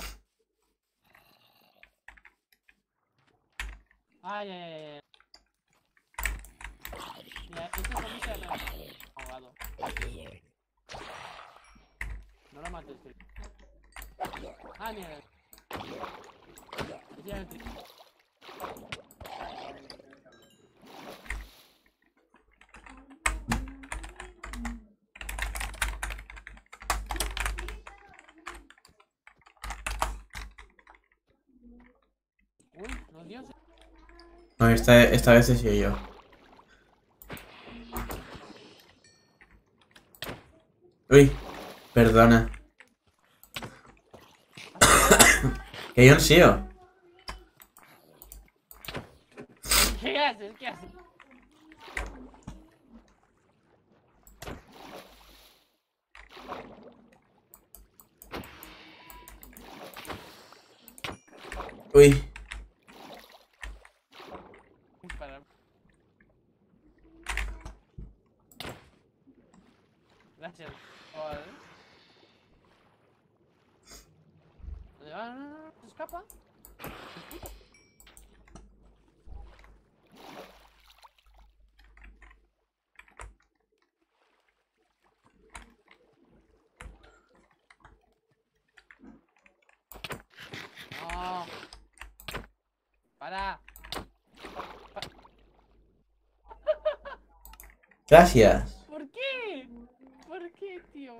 Ay. Mira, este zombie se ha ahogado. No lo mates, tío. Ah, mira. Ese ya no tiene- Uy, no, Dios. No, esta vez he sido yo. Uy, perdona. Que yo no sido. haces? ¿Qué haces? Uy. Para... Gracias. Joder. ¿Dónde va? No, se escapa. No. Para. Gracias. ¿Por qué? ¿Por qué, tío?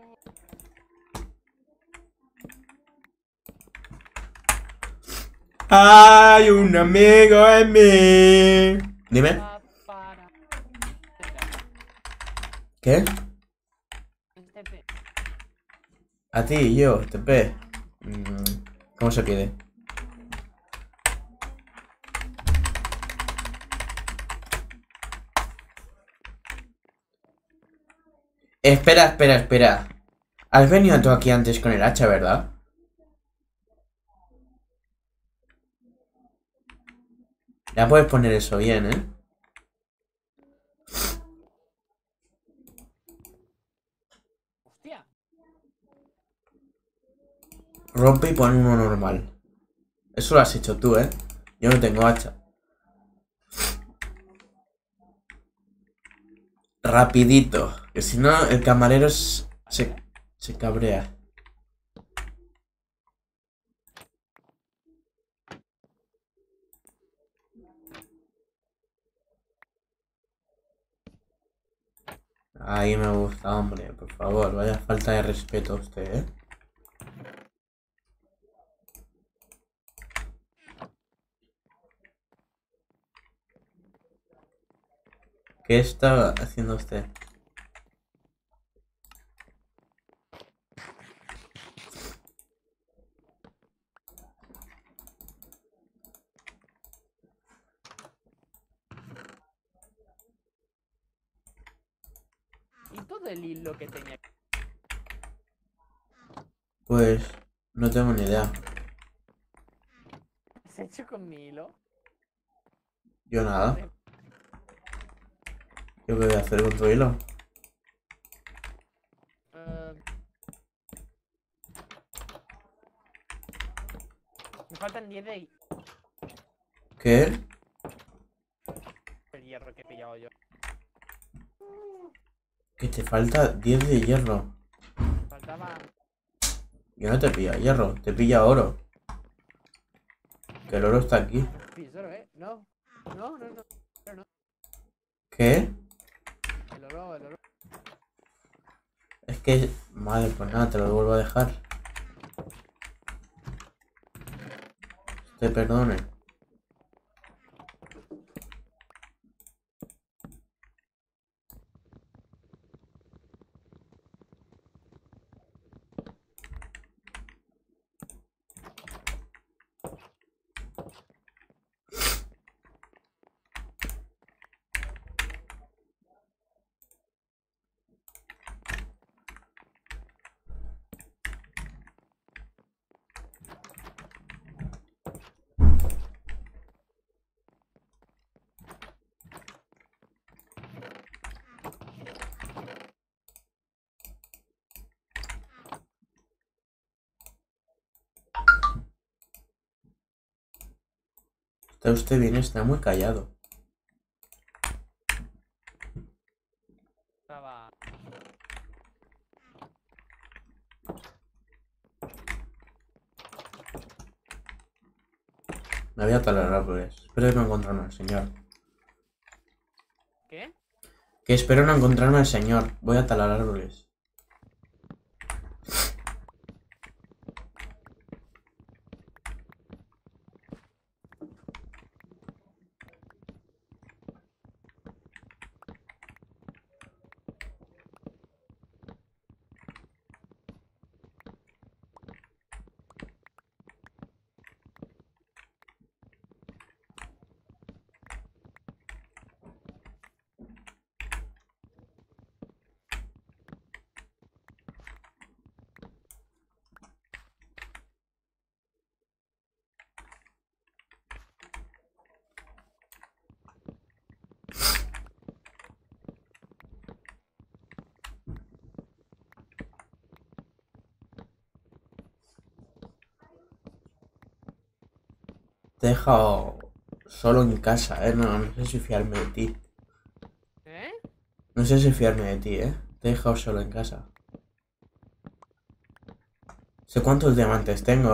Hay un amigo en mí. Dime. Para. ¿Qué? Este pe. A ti y yo, TP. ¿Cómo se pide? Espera, espera, espera. Has venido tú aquí antes con el hacha, ¿verdad? Ya puedes poner eso bien, ¿eh? Hostia. Rompe y pon uno normal. Eso lo has hecho tú, ¿eh? Yo no tengo hacha. Rapidito. Que si no, el camarero se cabrea. Ahí me gusta, hombre. Por favor, vaya falta de respeto a usted, ¿eh? ¿Qué está haciendo usted? Y todo el hilo que tenía. Pues no tengo ni idea. ¿Has hecho con mi hilo? Yo nada. ¿Yo qué voy a hacer con tu hilo? Me faltan 10 de ¿Qué? el hierro que he pillado yo. Que te falta 10 de hierro. Faltaba. Yo no te pilla hierro, te pilla oro. Que el oro está aquí. Pisoro, No. No, no, no. No. ¿Qué? El oro, el oro. Es que... Madre, pues nada, te lo vuelvo a dejar. Te perdone. Está usted bien, está muy callado. Estaba. Me voy a talar árboles. Espero no encontrarme al señor. ¿Qué? Que espero no encontrarme al señor. Voy a talar árboles. Te he dejado solo en casa, no sé si fiarme de ti. ¿Eh? No sé si fiarme de ti, Te he dejado solo en casa. Sé cuántos diamantes tengo,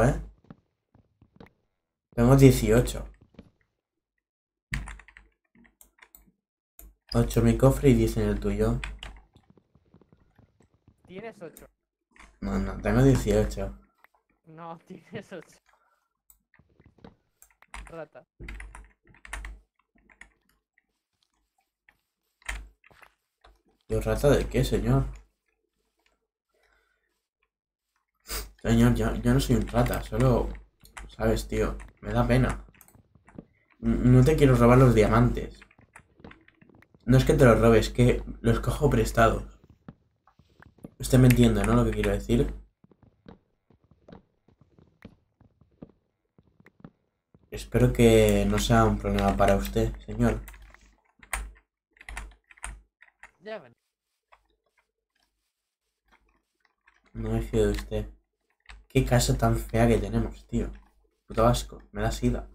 Tengo 18. 8 en mi cofre y 10 en el tuyo. Tienes 8. No, tengo 18. No, tienes 8. Rata. ¿Yo rata de qué, señor? Señor, yo no soy un rata, solo... ¿Sabes, tío? Me da pena. No te quiero robar los diamantes. No es que te los robes, es que los cojo prestados. Usted me entiende, ¿no? Lo que quiero decir. Espero que no sea un problema para usted, señor. Ya ven. No me fío de usted. Qué casa tan fea que tenemos, tío. Puto asco, me da sida.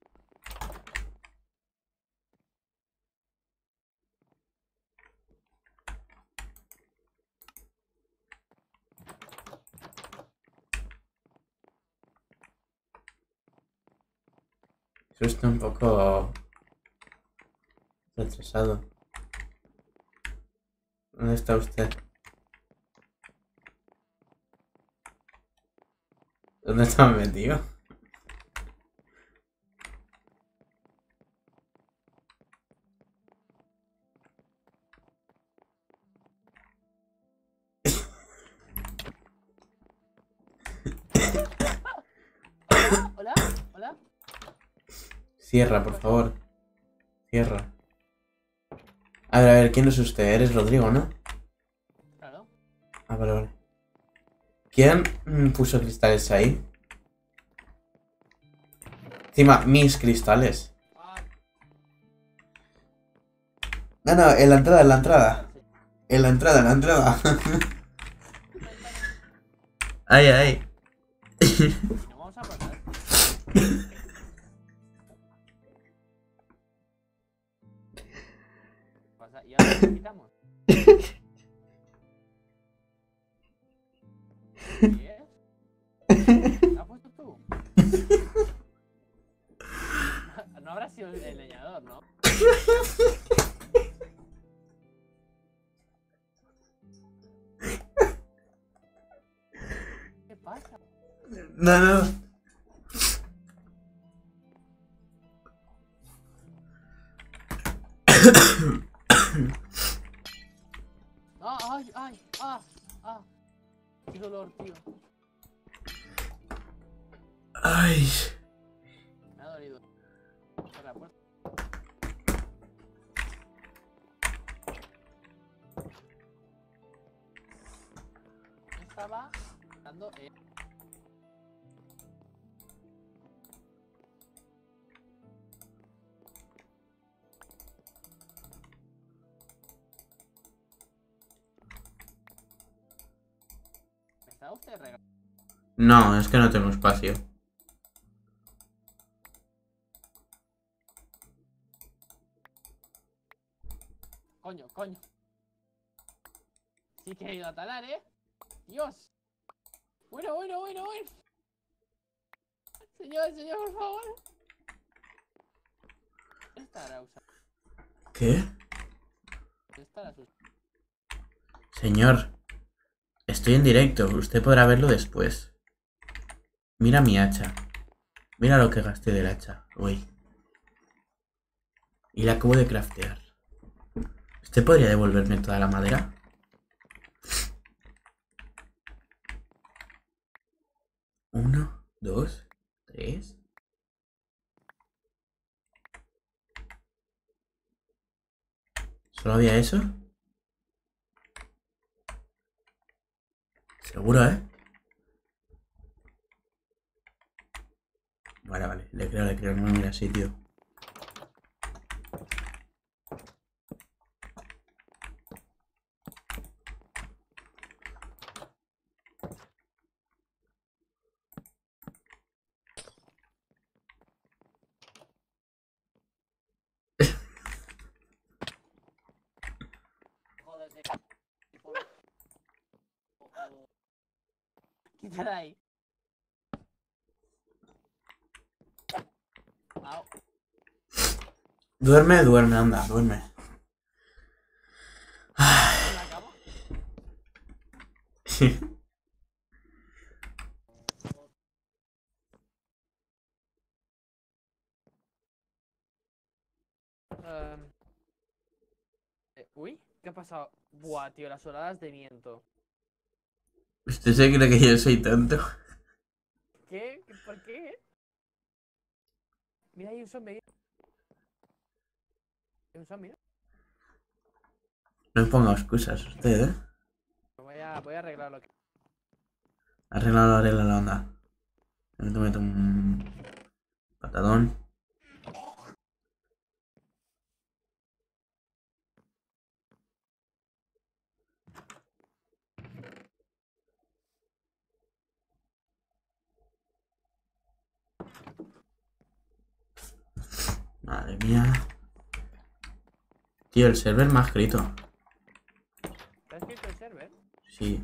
Eso está un poco retrasado. ¿Dónde está usted? ¿Dónde está metido? Hola, hola, hola. Cierra, por favor. Cierra. A ver, ¿quién es usted? Eres Rodrigo, ¿no? Claro. Ah, vale. ¿Quién puso cristales ahí? Encima, mis cristales. Ah, No, en la entrada, en la entrada. En la entrada, en la entrada. Ay, ay. no vamos a pasar. Pasa, y ahora lo quitamos. ¿Qué es? ¿La has puesto tú? No habrá sido el leñador, ¿no? ¿Qué pasa? No. No, ay, ay, ah. Qué dolor, tío. Ay. Me ha dolido. Cierra la puerta. Estaba dando ¿Me está usted regalando? No, es que no tengo espacio. Coño. Sí que he ido a talar, ¿eh? Dios. Bueno. Señor, por favor. Estará usando. ¿Qué? Estará usando. Señor, estoy en directo. Usted podrá verlo después. Mira mi hacha. Mira lo que gasté del hacha. Uy. Y la acabo de craftear. ¿Usted podría devolverme toda la madera? Uno, dos, tres. ¿Solo había eso? Seguro, ¿eh? Vale. Le creo. No me mira así, tío. Quita de ahí. Au. Duerme, duerme, anda, duerme. ¿En la cama? Sí. Uy, ¿qué ha pasado? Buah, tío, las oladas de viento. ¿Usted se cree que yo soy tonto? ¿Qué? ¿Por qué? Mira, hay un zombie. Hay un zombie, ¿no? No me ponga excusas usted, ¿eh? Voy a arreglar lo que... Arréglalo, arréglalo, anda. Te meto un patadón. Madre mía. Tío, el server me ha escrito. ¿Te has escrito el server? Sí.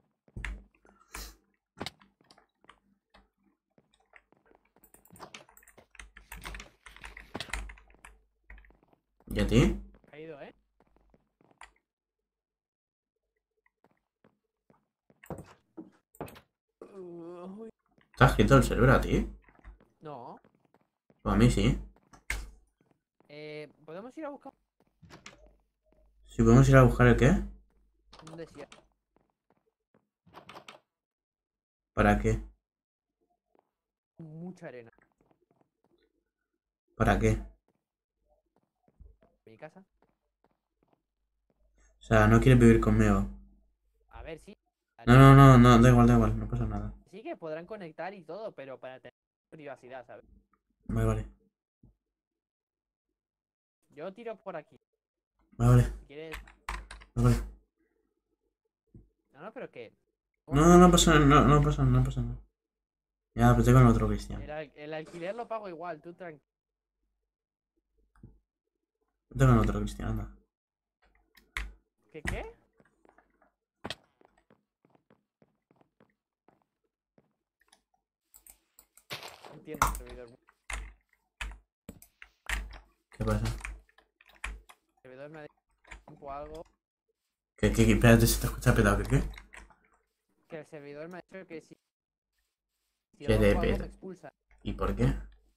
¿Y a ti? Caído, ¿eh? Uy. ¿Te ha escrito el server a ti? No. O a mí sí. ¿Podemos ir a buscar Si podemos ir a buscar el qué. un desierto? ¿Para qué? Mucha arena. ¿Para qué? ¿Mi casa? O sea, no quieres vivir conmigo. A ver, sí. No, da igual, no pasa nada. Sí que podrán conectar y todo, pero para tener privacidad, ¿sabes? Vale. Yo tiro por aquí. Vale. Si quieres... Vale. No, pero ¿qué? No pasa nada. Ya, pues con otro Cristian. El alquiler lo pago igual, tú tranquilo. Vete con otro Cristian, anda. ¿Qué? No entiendo el servidor. ¿Qué pasa? El servidor me ha dicho tiempo algo. ¿Qué? Espérate, se te escucha petado, ¿qué? Que el servidor me ha dicho que si ¿Qué rompo de algo me pedo? expulsa. ¿Y por qué?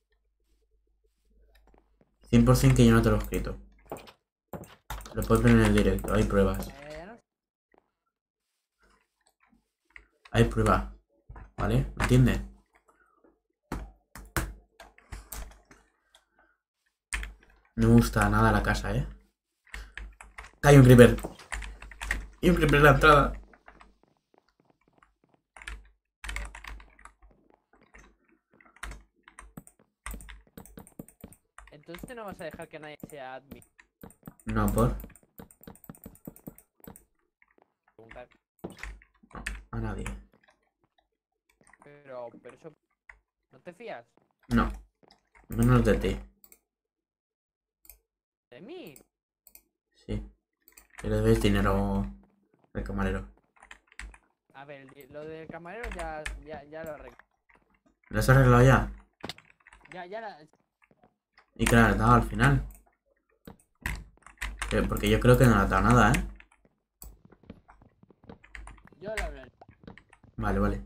100% que yo no te lo he escrito. Lo puedes ver en el directo, hay pruebas. No sé. Hay pruebas. ¿Vale? ¿Me entiendes? No me gusta nada la casa, ¿eh? Hay un creeper. Y un creeper en la entrada. Entonces no vas a dejar que nadie sea admin. No, por. Preguntar. No, a nadie. Pero eso... ¿No te fías? No. Menos de ti. ¿De mí? Sí. Que le debes dinero al camarero. A ver, lo del camarero ya lo arreglo. ¿Lo has arreglado ya? Ya la... ¿Y que le has dado al final? Porque yo creo que no le has dado nada, ¿eh? Yo lo arreglo. Vale.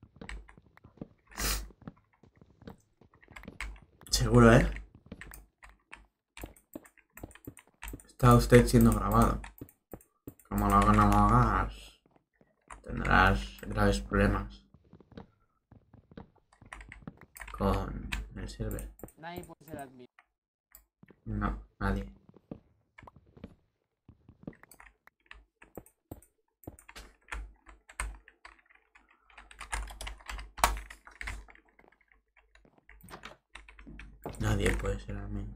Seguro, ¿eh? Está usted siendo grabado. Como no lo hagas, tendrás graves problemas con el server. Nadie puede ser admin. No, nadie. Nadie puede ser admin.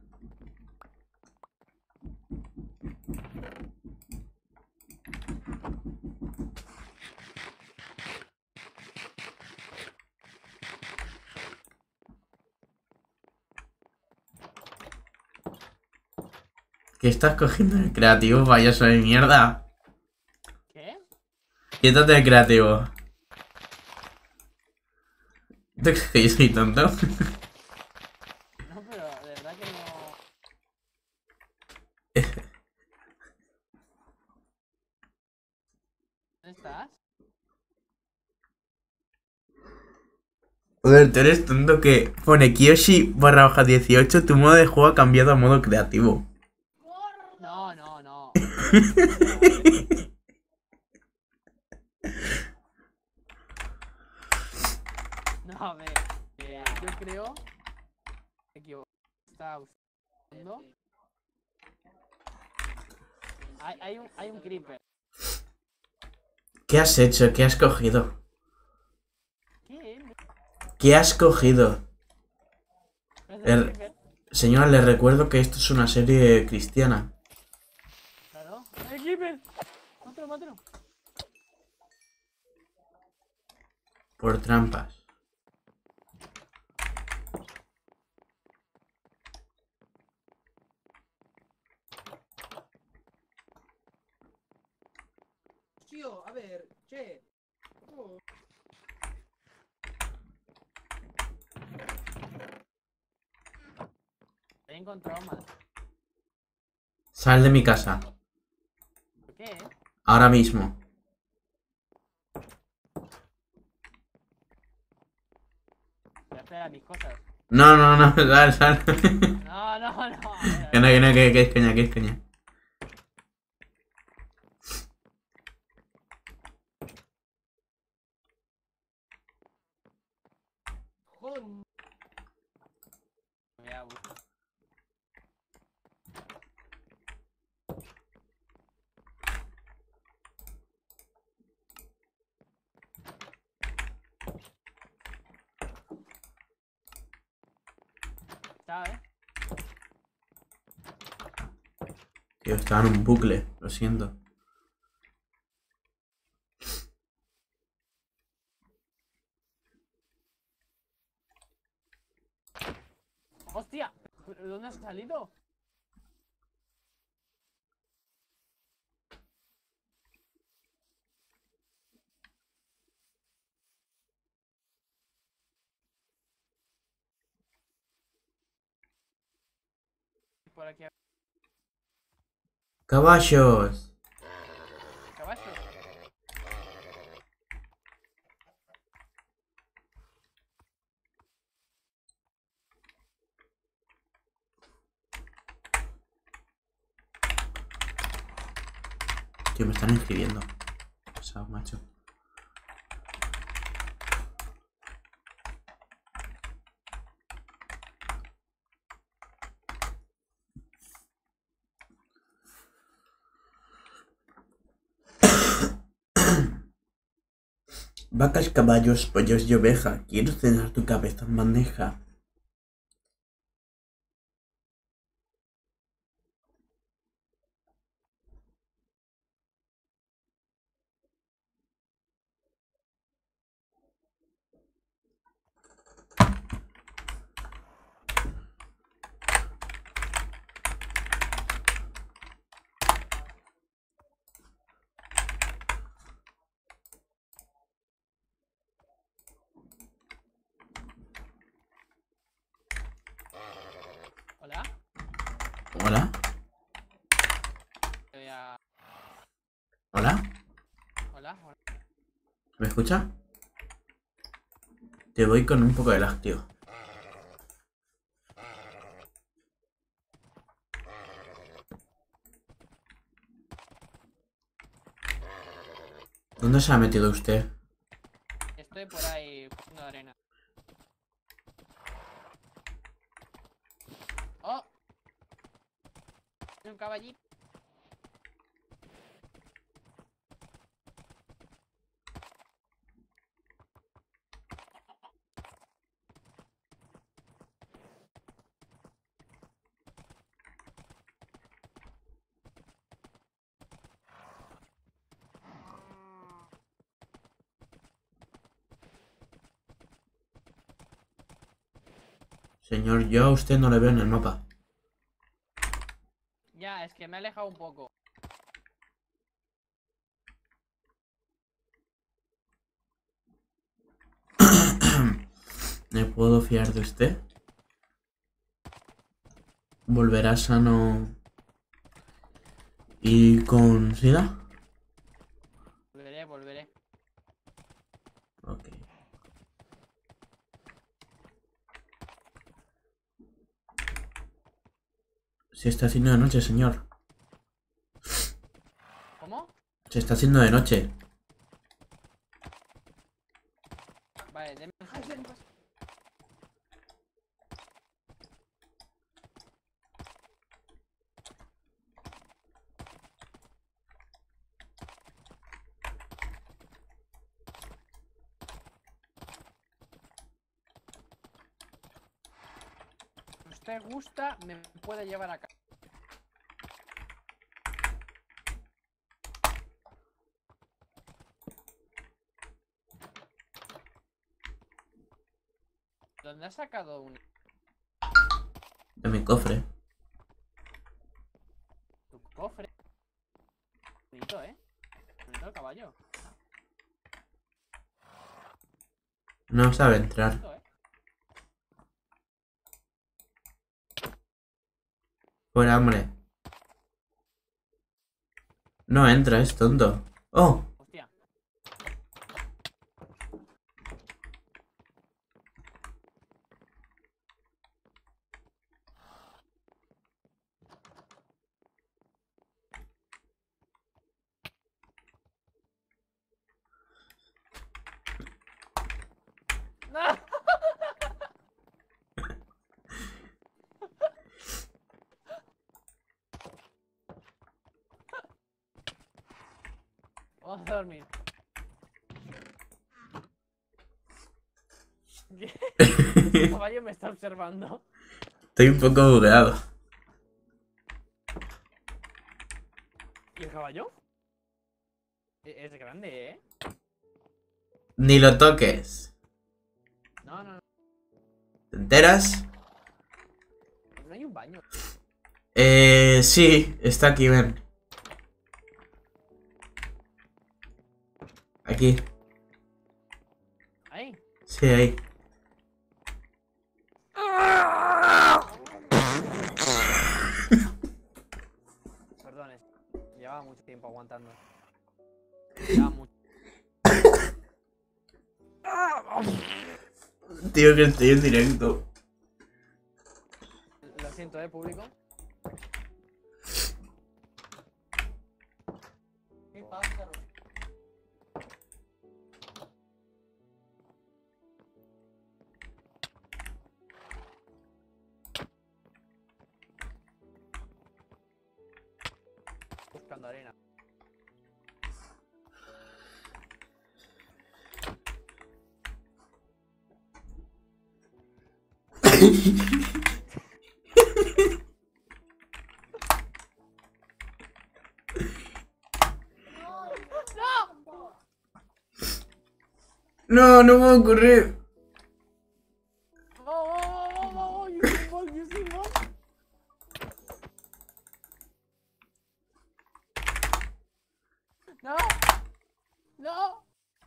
¿Qué estás cogiendo en el creativo, payaso de mierda? ¿Qué? Quítate el creativo. ¿Tú crees que yo soy tonto? No, pero de verdad que no. ¿Dónde estás? Joder, tú eres tonto que pone Kiyoshi _18, tu modo de juego ha cambiado a modo creativo. No, no, no. No, a ver. Yo creo que está usando. Hay un creeper. ¿Qué has hecho? ¿Qué has cogido? ¿Qué? ¿Qué has cogido? ¿Es el creeper? Señora, le recuerdo que esto es una serie cristiana. Claro. ¡El creeper! Mátalo, mátalo. Por trampas. Tío, a ver, che. Oh. He encontrado mal. Sal de mi casa. ¿Por qué? Ahora mismo. Voy a esperar mis cosas. No, no, no, sal, sal. No, no, no. Que no, que es coña, que es coña. Jon. Voy a buscar. ¿Sabes? Tío, estaba en un bucle, lo siento. ¡Hostia! ¿De dónde has salido? Por aquí. ¡Caballos! Caballo. Tío, me están inscribiendo. Pesado, macho. Vacas, caballos, pollos y oveja. Quiero cenar tu cabeza en bandeja. ¿Hola? ¿Hola? Voy a... ¿Hola? ¿Hola? ¿Hola? ¿Me escucha? Te voy con un poco de lácteo. ¿Dónde se ha metido usted? Estoy por ahí cogiendo arena. ¡Oh! Hay un caballito. Señor, yo a usted no le veo en el mapa. Ya, es que me he alejado un poco. ¿Me puedo fiar de usted? ¿Volverá sano y con SIDA? Volveré. Ok. Se está haciendo de noche, señor. ¿Cómo? Se está haciendo de noche. Vale, deme un segundo. Si usted gusta, me puede llevar a casa. ¿Dónde has sacado un De mi cofre. tu cofre? Bonito, bonito el caballo. No sabe entrar. Bonito, Fuera, hombre. No entra, es tonto. Oh, Hostia. ¡No! Vamos a dormir. ¿Qué? El caballo me está observando. estoy un poco bugueado. ¿Y el caballo? Es grande, Ni lo toques. No, no, no. ¿Te enteras? No hay un baño. Sí, está aquí, ven. Aquí. Ahí. Sí, ahí. Perdón, llevaba mucho tiempo aguantando. Llevaba mucho. Tío, que estoy en directo. Lo siento, público. ¿Qué pájaro? Buscando arena. No, no puedo correr. Oh, Usain Bolt. No. No.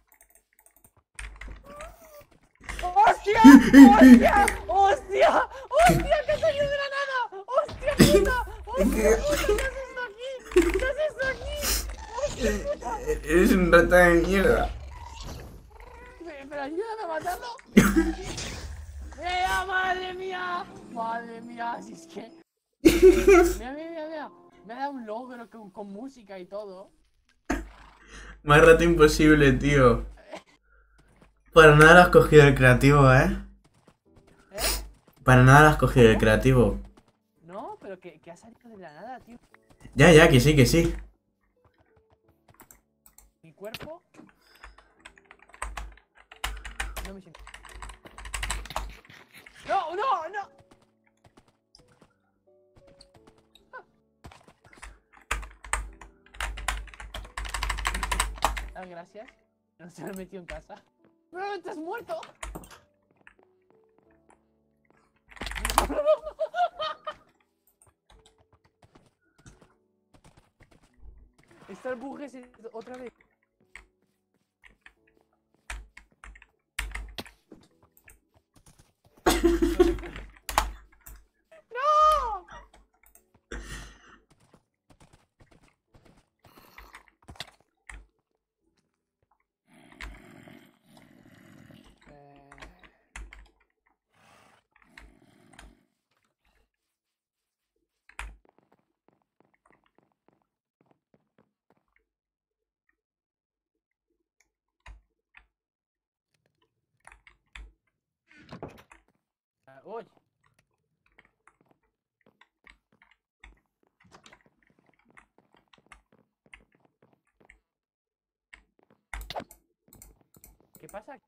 ¡Hostia! ¡Hostia! ¡Hostia! ¡Hostia! ¡Que ha salido de la nada! ¡Hostia puta! ¡Hostia puta! ¿Qué has hecho aquí? ¿Qué has hecho aquí? ¡Hostia puta! Eres un rata de mierda. Pero ayúdame a matarlo. ¡Madre mía! ¡Madre mía! Si es que... Mira. Me ha dado un logro con música y todo. Más rato imposible, tío. Para nada lo has cogido el creativo, ¿eh? ¿Eh? Para nada lo has cogido el creativo. No, pero que ha salido de la nada, tío. Ya, que sí, que sí. Mi cuerpo... No me siento... ¡No! Gracias. No se me metió en casa. ¡Pero estás muerto! Está el bug ese otra vez. Uy. ¿Qué pasa?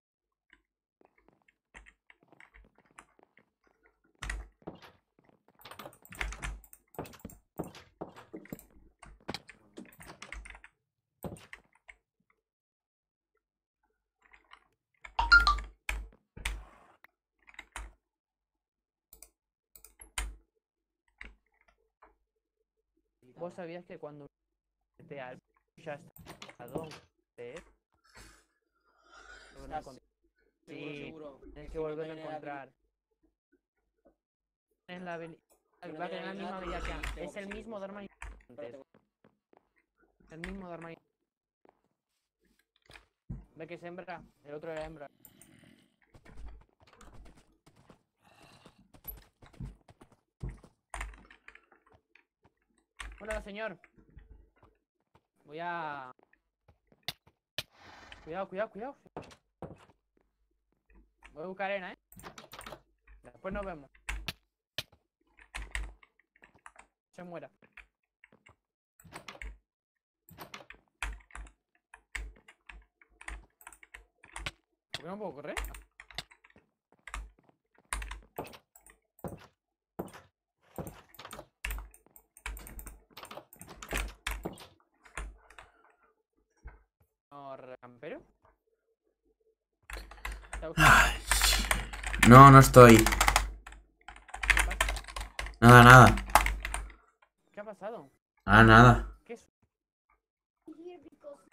¿Vos sabías que cuando te al ya está ¿eh? Sí, Seguro. tienes que volverlo a encontrar. En la avenida. Va a tener la misma habilidad que antes. Es el mismo de arma antes. El mismo de arma. Ve que es hembra, el otro era hembra. Bueno, señor. Voy a... Cuidado. Voy a buscar arena, Después nos vemos. Se muera. ¿Por qué no puedo correr? No, campero. Ay, no, no estoy. Nada. ¿Qué ha pasado? Nada. ¿Qué es? Here because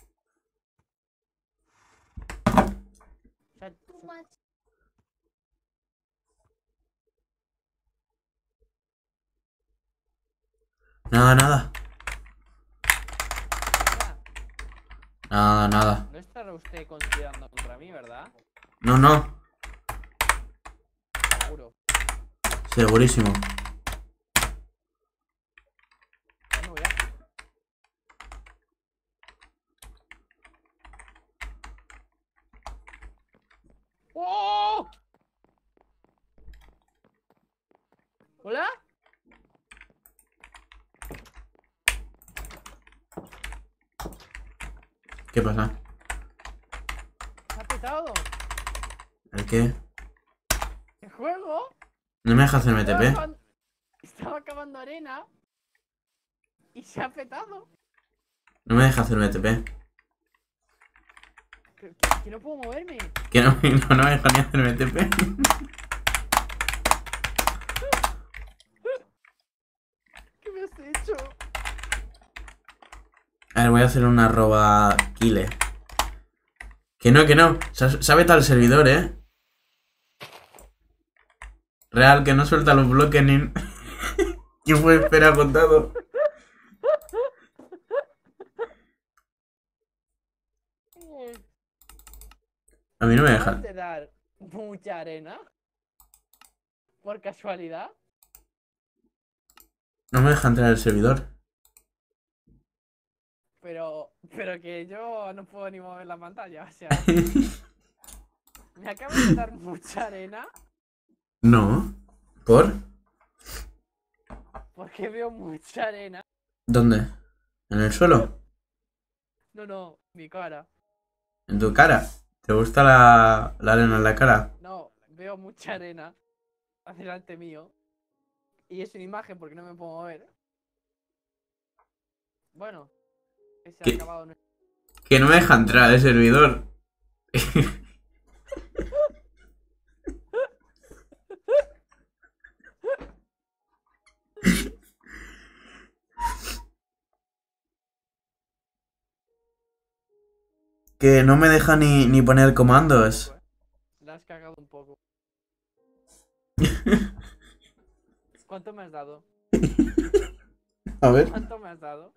O sea, too much. Nada. ya, Nada. no estará usted conspirando contra mí, ¿verdad? No. Seguro. Segurísimo. Ya me voy a... ¡Oh! ¿Hola? ¿Qué pasa? ¿Se ha petado? ¿El qué? ¿El juego? No me deja hacerme TP. Estaba acabando arena y se ha petado. No me deja hacerme TP. Que no puedo moverme. Que no me deja ni hacerme TP. ¿Qué me has hecho? A ver, voy a hacer una arroba kile. Que no. Sabe tal servidor, Real, que no suelta los bloques ni... ¿Quién fue espera contado? A mí no me ¿Acabas dejan. de dar mucha arena? ¿Por casualidad? No me deja entrar el servidor. Pero que yo no puedo ni mover la pantalla, o sea... ¿Me acabas de dar mucha arena? No. ¿Por? Porque veo mucha arena. ¿Dónde? ¿En el suelo? No, mi cara. ¿En tu cara? ¿Te gusta la arena en la cara? No, veo mucha arena delante mío. Y es una imagen porque no me puedo mover. Bueno, se ha ¿Qué? acabado nuestro... Que no me deja entrar el servidor. Que no me deja ni poner comandos. La has cagado un poco. ¿Cuánto me has dado? A ver, ¿Cuánto me has dado?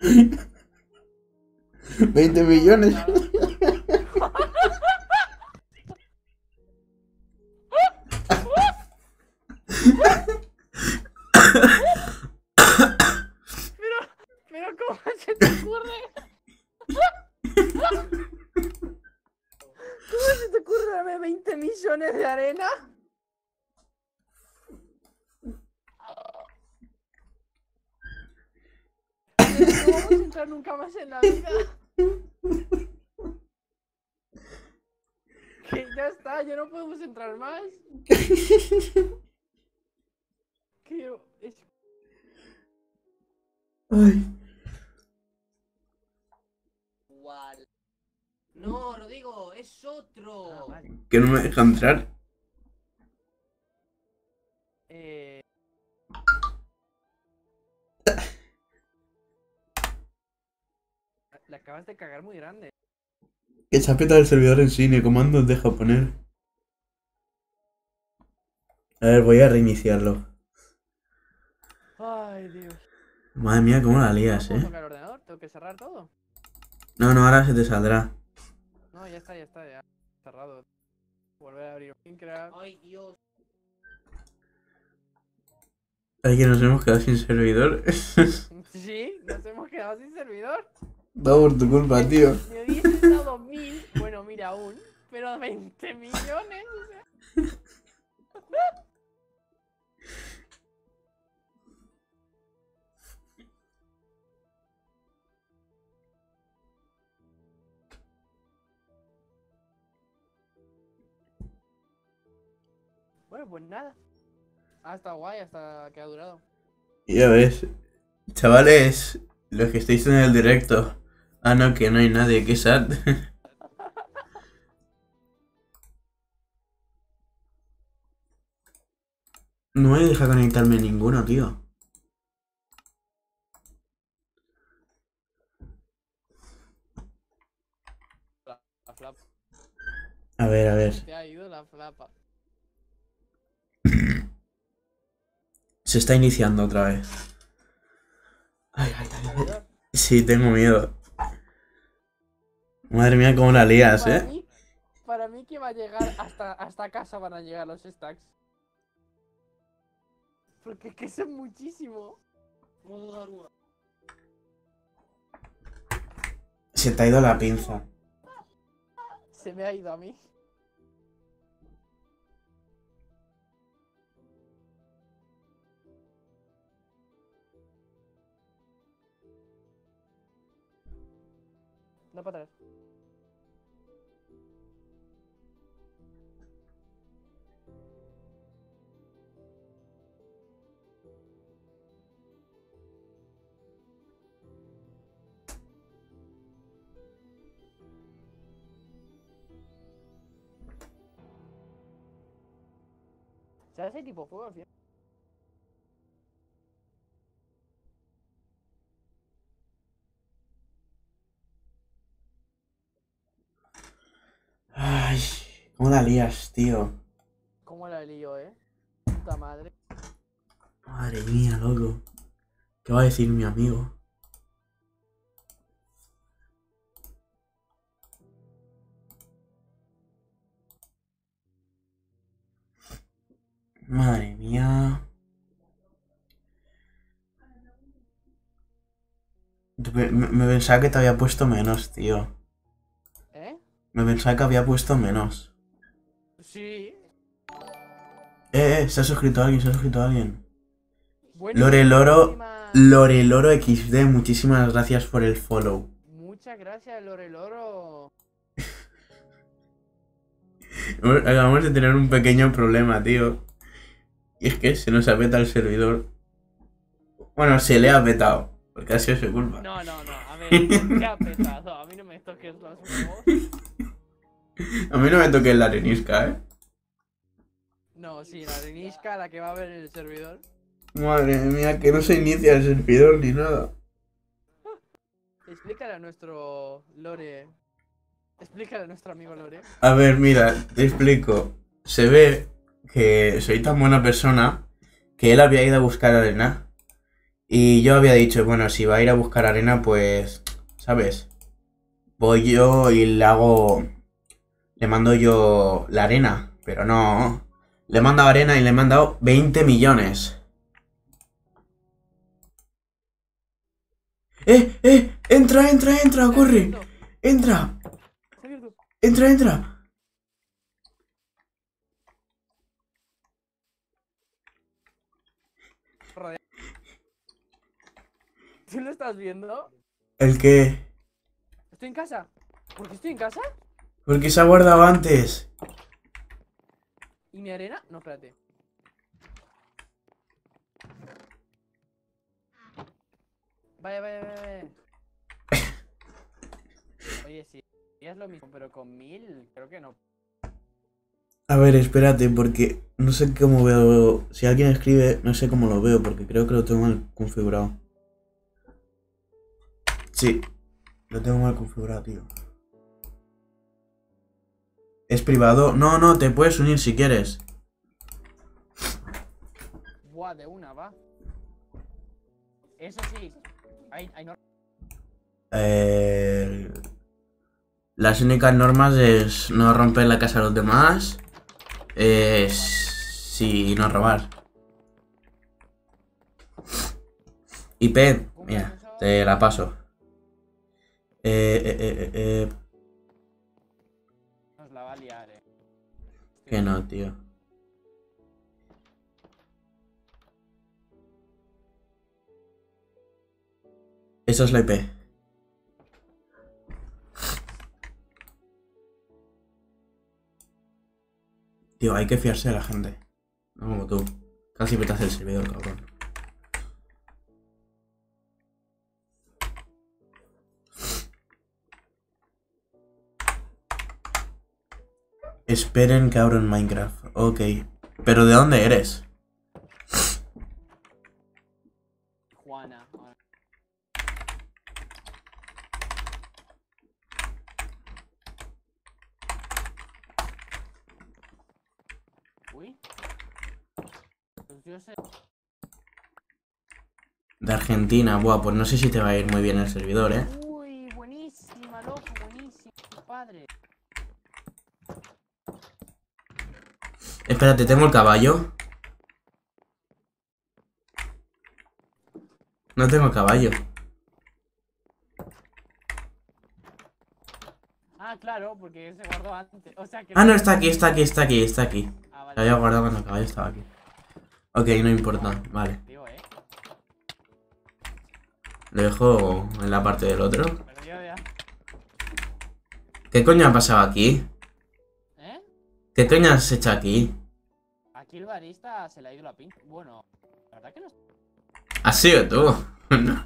20 millones. Pero ¿cómo se te ocurre? ¿Cómo se te ocurre darme 20 millones de arena? no vamos a entrar nunca más en la vida. Que ya está, ya no podemos entrar más. Que Ay. Igual. No, Rodrigo, es otro. Ah, vale. Que no me deja entrar. Le acabas de cagar muy grande. Que se ha petado el servidor en sí, ni comando deja poner. A ver, voy a reiniciarlo. Ay, Dios. Madre mía, cómo la ¿No lías, puedo eh. tocar el ordenador? ¿Tengo que cerrar todo? No, no, ahora se te saldrá. No, ya está, ya. Cerrado. Volver a abrir Minecraft. Ay, Dios. Ay, que nos hemos quedado sin servidor. Sí, nos hemos quedado sin servidor. Va por tu culpa, tío. Me hubiese dado 1000, bueno, mira aún, pero 20 millones, o sea. Bueno, pues nada. Hasta guay, hasta que ha durado. Ya ves. Chavales, los que estáis en el directo. Ah, no, que no hay nadie, que sad. No me deja conectarme ninguno, tío. La flapa. A ver, a ver. Te ha ido la flapa. Se está iniciando otra vez. Ay, ay, ay, ay. Sí, tengo miedo. Madre mía, cómo la lías, Para mí que va a llegar hasta casa van a llegar los stacks. Porque que son muchísimo. Se te ha ido la pinza. Se me ha ido a mí. No para atrás. ¿Se hace tipo fuego al final? Ay, cómo la lías, tío. ¿Cómo la lío, Puta madre. Madre mía, loco. ¿Qué va a decir mi amigo? Madre mía. Me pensaba que te había puesto menos, tío. ¿Eh? Me pensaba que había puesto menos. Sí. Se ha suscrito alguien, se ha suscrito alguien. Bueno, Lore Loro, muchísimas- Lore Loro XD, muchísimas gracias por el follow. Muchas gracias, Lore Loro. Acabamos de tener un pequeño problema, tío. Y es que se nos ha petado el servidor. Bueno, se le ha petado, porque ha sido su culpa. No, a ver, ¿por qué ha petado? A mí no me toques los huevos. A mí no me toques la arenisca, No, sí, la arenisca, la que va a ver en el servidor. Madre mía, que no se inicia el servidor ni nada. Explícale a nuestro Lore. Explícale a nuestro amigo Lore. A ver, mira, te explico. Se ve que soy tan buena persona que él había ido a buscar arena. Y yo había dicho, bueno, si va a ir a buscar arena, pues, ¿sabes? Voy yo y le hago... Le mando yo la arena, pero no. Le he mandado arena y le he mandado 20 millones. Entra, entra, entra, corre. Entra, Se ha abierto. entra, entra. ¿Tú lo estás viendo? ¿El qué? ¿Estoy en casa? ¿Por qué estoy en casa? Porque se ha guardado antes. ¿Y mi arena? No, espérate. Vaya, vaya, vaya, vaya. Oye, sí, es lo mismo, pero con 1000 creo que no. A ver, espérate, porque no sé cómo veo. Si alguien escribe, no sé cómo lo veo, porque creo que lo tengo mal configurado. Sí, lo tengo mal configurado, tío. ¿Es privado? No, no, te puedes unir si quieres. Buah, de una, va. Eso sí, hay no. Eh, las únicas normas es no romper la casa de los demás. Sí, no robar. IP, mira, te la paso. Nos la va a liar, Que no, tío. Esa es la IP. Tío, hay que fiarse de la gente. No como tú. Casi petas el servidor, cabrón. Esperen que abro en Minecraft. Ok. ¿Pero de dónde eres? Juana. Uy. Pues yo sé. De Argentina. Buah, pues no sé si te va a ir muy bien el servidor, ¿eh? Uy, buenísima, loco, buenísima, padre. Espérate, tengo el caballo. No tengo caballo. Ah, claro, porque se guardó antes. O sea que. Ah, no, está aquí, está aquí, está aquí, está aquí. Ah, Lo vale. había guardado cuando el caballo estaba aquí. Ok, no importa, vale. Tío, Lo dejo en la parte del otro. Pero yo ya. ¿Qué coño ha pasado aquí? ¿Eh? ¿Qué coño has hecho aquí? Aquí el barista se le ha ido la pinta. Bueno, la verdad que no. ¿Has sido tú? No.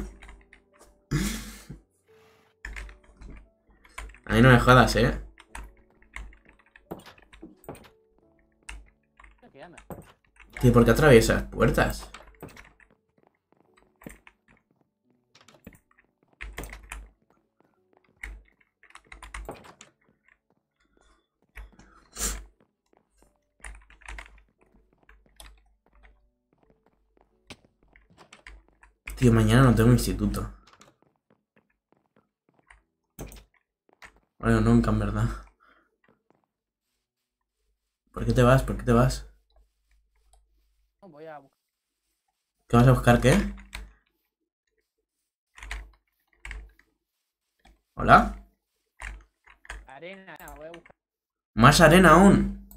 A mí no me jodas, ¿eh? Creo que ya me. Tío, ¿por qué atraviesas puertas? Tío, mañana no tengo instituto. Bueno, nunca, en verdad. ¿Por qué te vas? ¿Por qué te vas? No, voy a buscar. ¿Qué vas a buscar qué? ¿Hola? Arena, voy a buscar. ¿Más arena aún?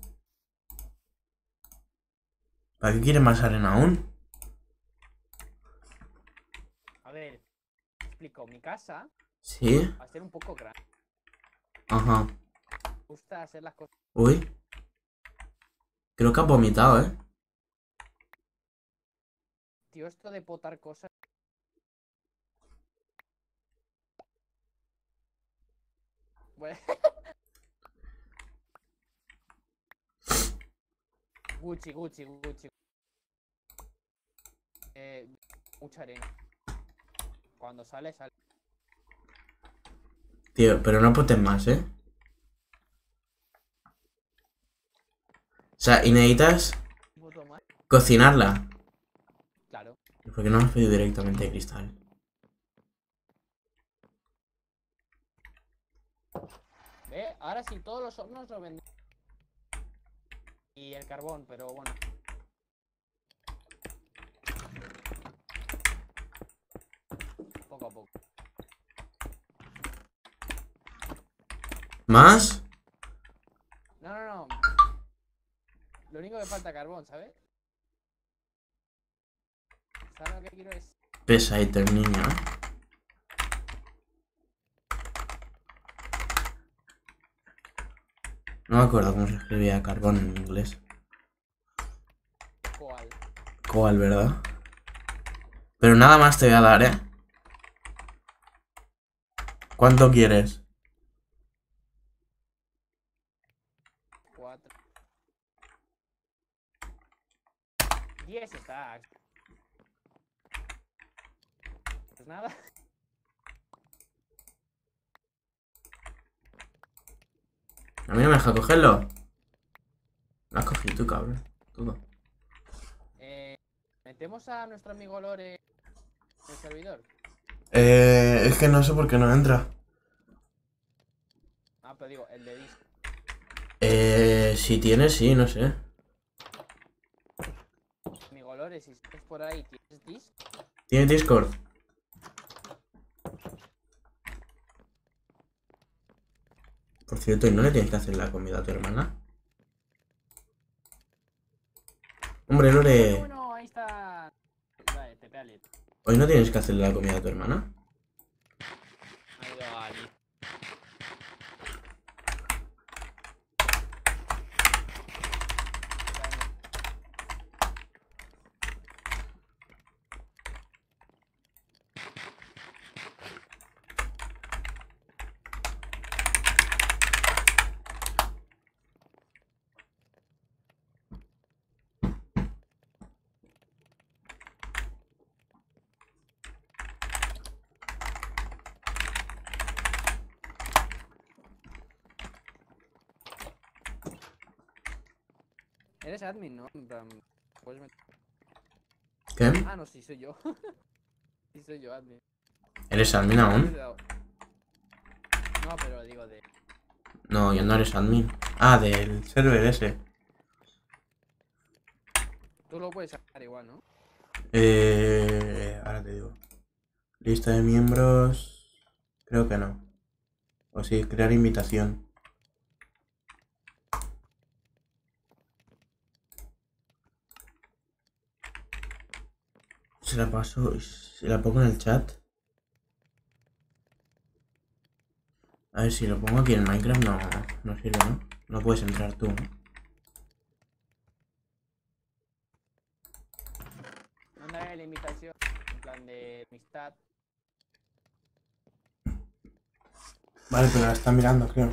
¿Para qué quieres más arena aún? A ver, explico. Mi casa ¿Sí? va a ser un poco grande. Ajá. Me gusta hacer las cosas. Uy. Creo que has vomitado, ¿eh? Tío, esto de potar cosas. Bueno. Gucci, Gucci, Gucci. Mucha arena. Cuando sale, sale. Tío, pero no potes más, ¿eh? O sea, y necesitas Un poco más. cocinarla. Claro. ¿Por qué no me has pedido directamente de cristal? ¿Ve? Ahora sí, todos los hornos lo venden. Y el carbón, pero bueno. Poco a poco. ¿Más? No, no, no. Lo único que falta carbón, ¿sabes? ¿Sabes lo que quiero es? Pesadito el niño, ¿eh? No me acuerdo cómo se escribía carbón en inglés. ¿Cuál? Coal, ¿verdad? Pero nada más te voy a dar, ¿eh? ¿Cuánto quieres? 4. 10 stacks. Pues nada. A mí no me deja cogerlo. Lo has cogido tú, cabrón. Todo. Metemos a nuestro amigo Lore en el servidor. Es que no sé por qué no entra. Ah, pero digo, el de disco. Si tienes, sí, no sé. Amigo Lore, si estás por ahí, ¿tienes disc? ¿Tiene Discord? Por cierto, ¿y no le tienes que hacer la comida a tu hermana? Hombre, Lore, Bueno, ahí está. Vale, te peale. ¿hoy no tienes que hacerle la comida a tu hermana? Ha ido a Ali. Eres admin, ¿no? En plan, puedes meter- ¿Qué? Ah, no, sí, soy yo. Sí, soy yo, admin. ¿Eres admin aún? No, pero digo de... No, ya no eres admin. Ah, del server ese. Tú lo puedes sacar igual, ¿no? Ahora te digo. Lista de miembros. Creo que no. O sí, crear invitación. Se la paso y se la pongo en el chat. A ver si lo pongo aquí en Minecraft no sirve, ¿no? No puedes entrar tú, ¿no? Mándale la invitación en plan de amistad. Vale, pero la está mirando, creo.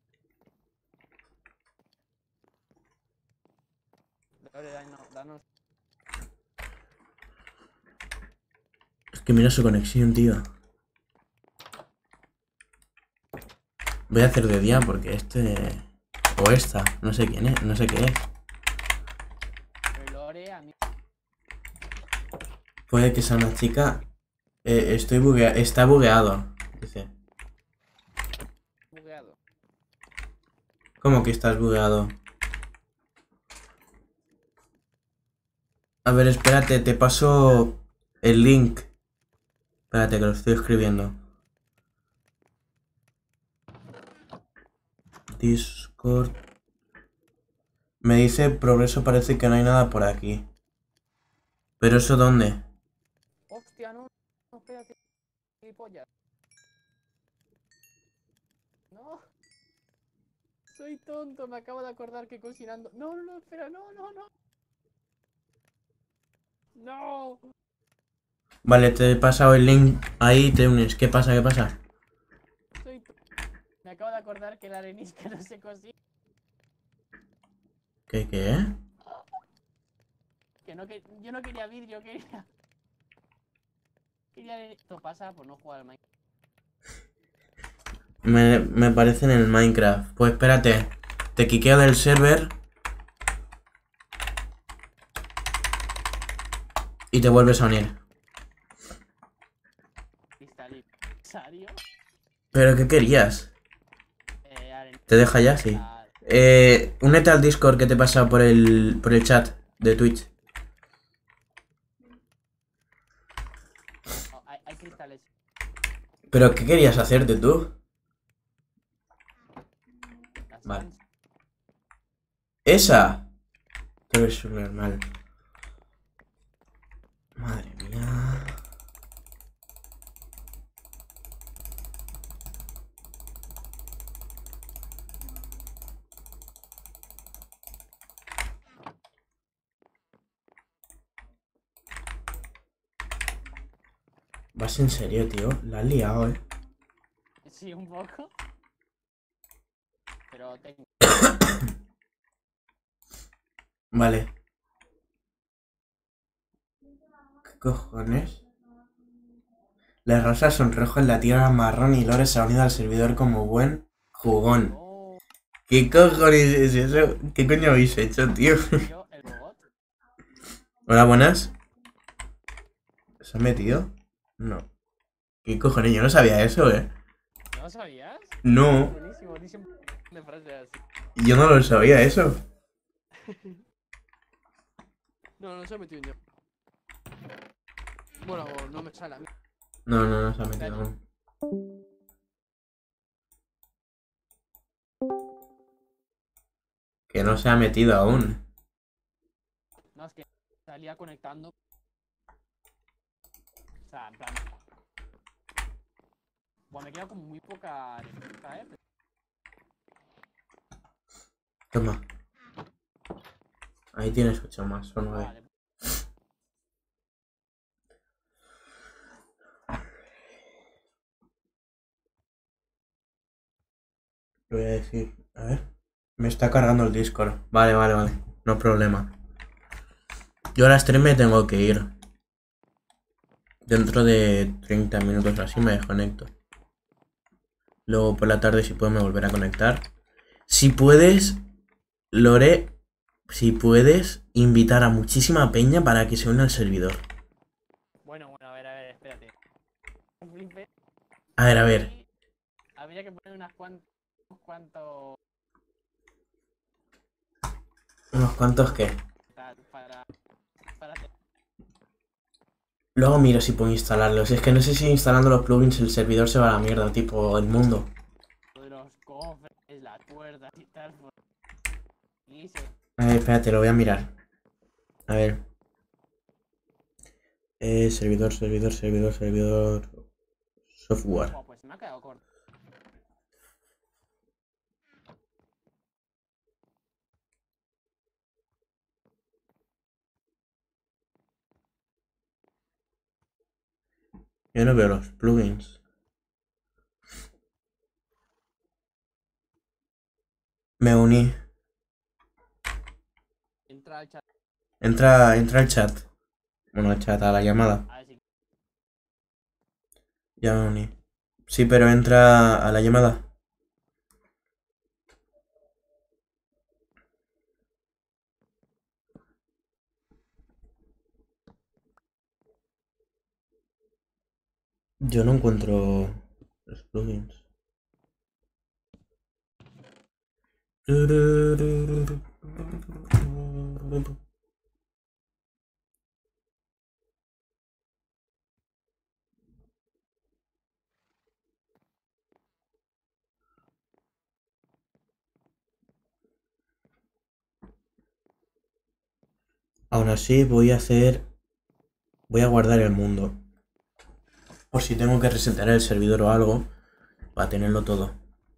Lore, danos... Es que mira su conexión, tío. Voy a hacer de día porque este... O esta, no sé quién es, no sé qué es. Pero Lore, a mí... Puede que sea una chica. Está bugueado, dice. bugueado. ¿Cómo que estás bugueado? A ver, espérate, te paso el link. Espérate, que lo estoy escribiendo. Discord. Me dice progreso, parece que no hay nada por aquí. ¿Pero eso dónde? Hostia, no, no, espérate, gilipollas. No. Soy tonto, me acabo de acordar que cocinando... No, no, no, espera, no, no, no. No. Vale, te he pasado el link. Ahí te unes. ¿Qué pasa? ¿Qué pasa? Soy tonto. Me acabo de acordar que la arenisca no se cocina. ¿Qué? Que no, que yo no quería vídeo, quería... Esto pasa por no jugar al Minecraft. Me parece en el Minecraft. Pues espérate. Te quiqueo del server. Y te vuelves a unir. ¿Necesario? ¿Pero qué querías? Arenisca... ¿Te deja ya? Sí. Únete al Discord que te he pasado por el chat de Twitch. No, hay cristales. ¿Pero qué querías hacerte tú? Las Vale. fans. ¡Esa! Tú eres un normal. Madre mía. Vas en serio, tío. La has liado, Sí, un poco. Pero tengo. Vale. ¿Qué cojones? Las rosas son rojas, la tierra marrón y Lore se ha unido al servidor como buen jugón. Oh, ¿Qué cojones es eso? ¿Qué coño habéis hecho, tío? yo, el robot. Hola, buenas. ¿Se ha metido? No. ¿Qué cojones? Yo no sabía eso, ¿No lo sabías? No, Buenísimo, buenísimo. De frases así. yo no lo sabía eso. No, no se ha metido yo. Bueno, no me sale a mí. No se ha metido aún. Que no se ha metido aún. No, es que salía conectando. O sea, en plan. Bueno, me queda como muy poca energía, Toma. Ahí tienes 8 más o 9. Vale. Lo voy a decir. A ver. Me está cargando el Discord. Vale. No problema. Yo a las 3 me tengo que ir. Dentro de 30 minutos así me desconecto. Luego por la tarde si puedo me volveré a conectar. Si puedes, Lore, si puedes invitar a muchísima peña para que se una al servidor. Bueno, a ver, espérate. Un flipper. A ver. Y habría que poner unos cuantos ¿Unos cuantos qué? para Luego miro si puedo instalarlos. Es que no sé si instalando los plugins el servidor se va a la mierda, tipo el mundo. lo de los cofres, las puertas y tal. Y eso. A ver, espérate, lo voy a mirar. A ver. Servidor. Software. Oh, pues me ha quedado corto. Yo no veo los plugins. Me uní. Entra al chat. Entra al chat. Bueno, al chat, a la llamada. A ver si. Ya me uní. Sí, pero entra a la llamada. Yo no encuentro los plugins. Aún así voy a guardar el mundo. Por si tengo que resetear el servidor o algo, para tenerlo todo.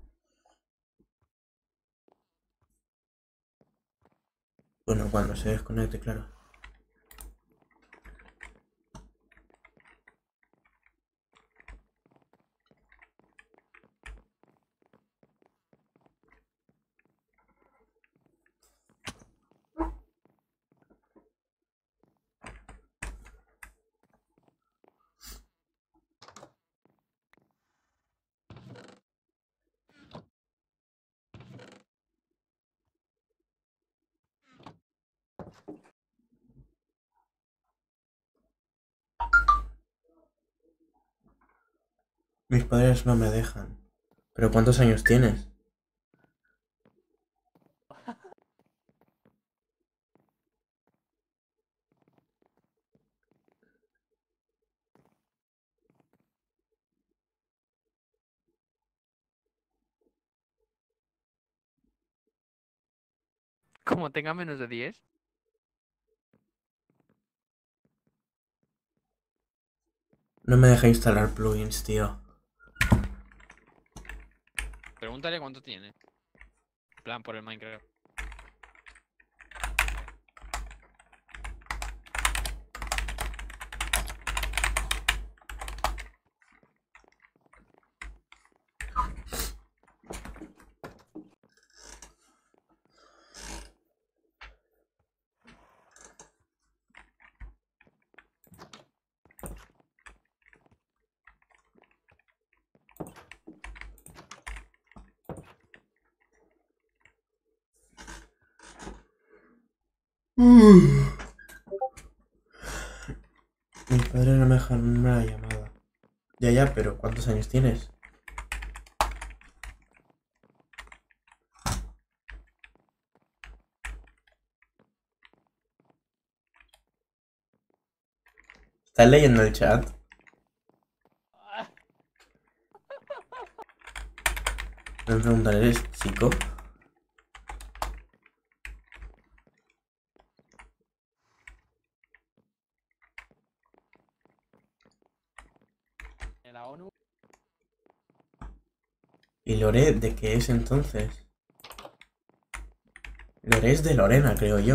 Bueno, cuando se desconecte, claro. Mis padres no me dejan. ¿Pero cuántos años tienes? Como tenga menos de 10. No me deja instalar plugins, tío. Pregúntale cuánto tiene. En plan, por el Minecraft. Mm. Mis padres no me dejan una llamada. Ya, pero ¿cuántos años tienes? ¿Estás leyendo el chat? Me preguntan, ¿eres chico? En la ONU. ¿Y Lore de qué es entonces? Lore es de Lorena, creo yo.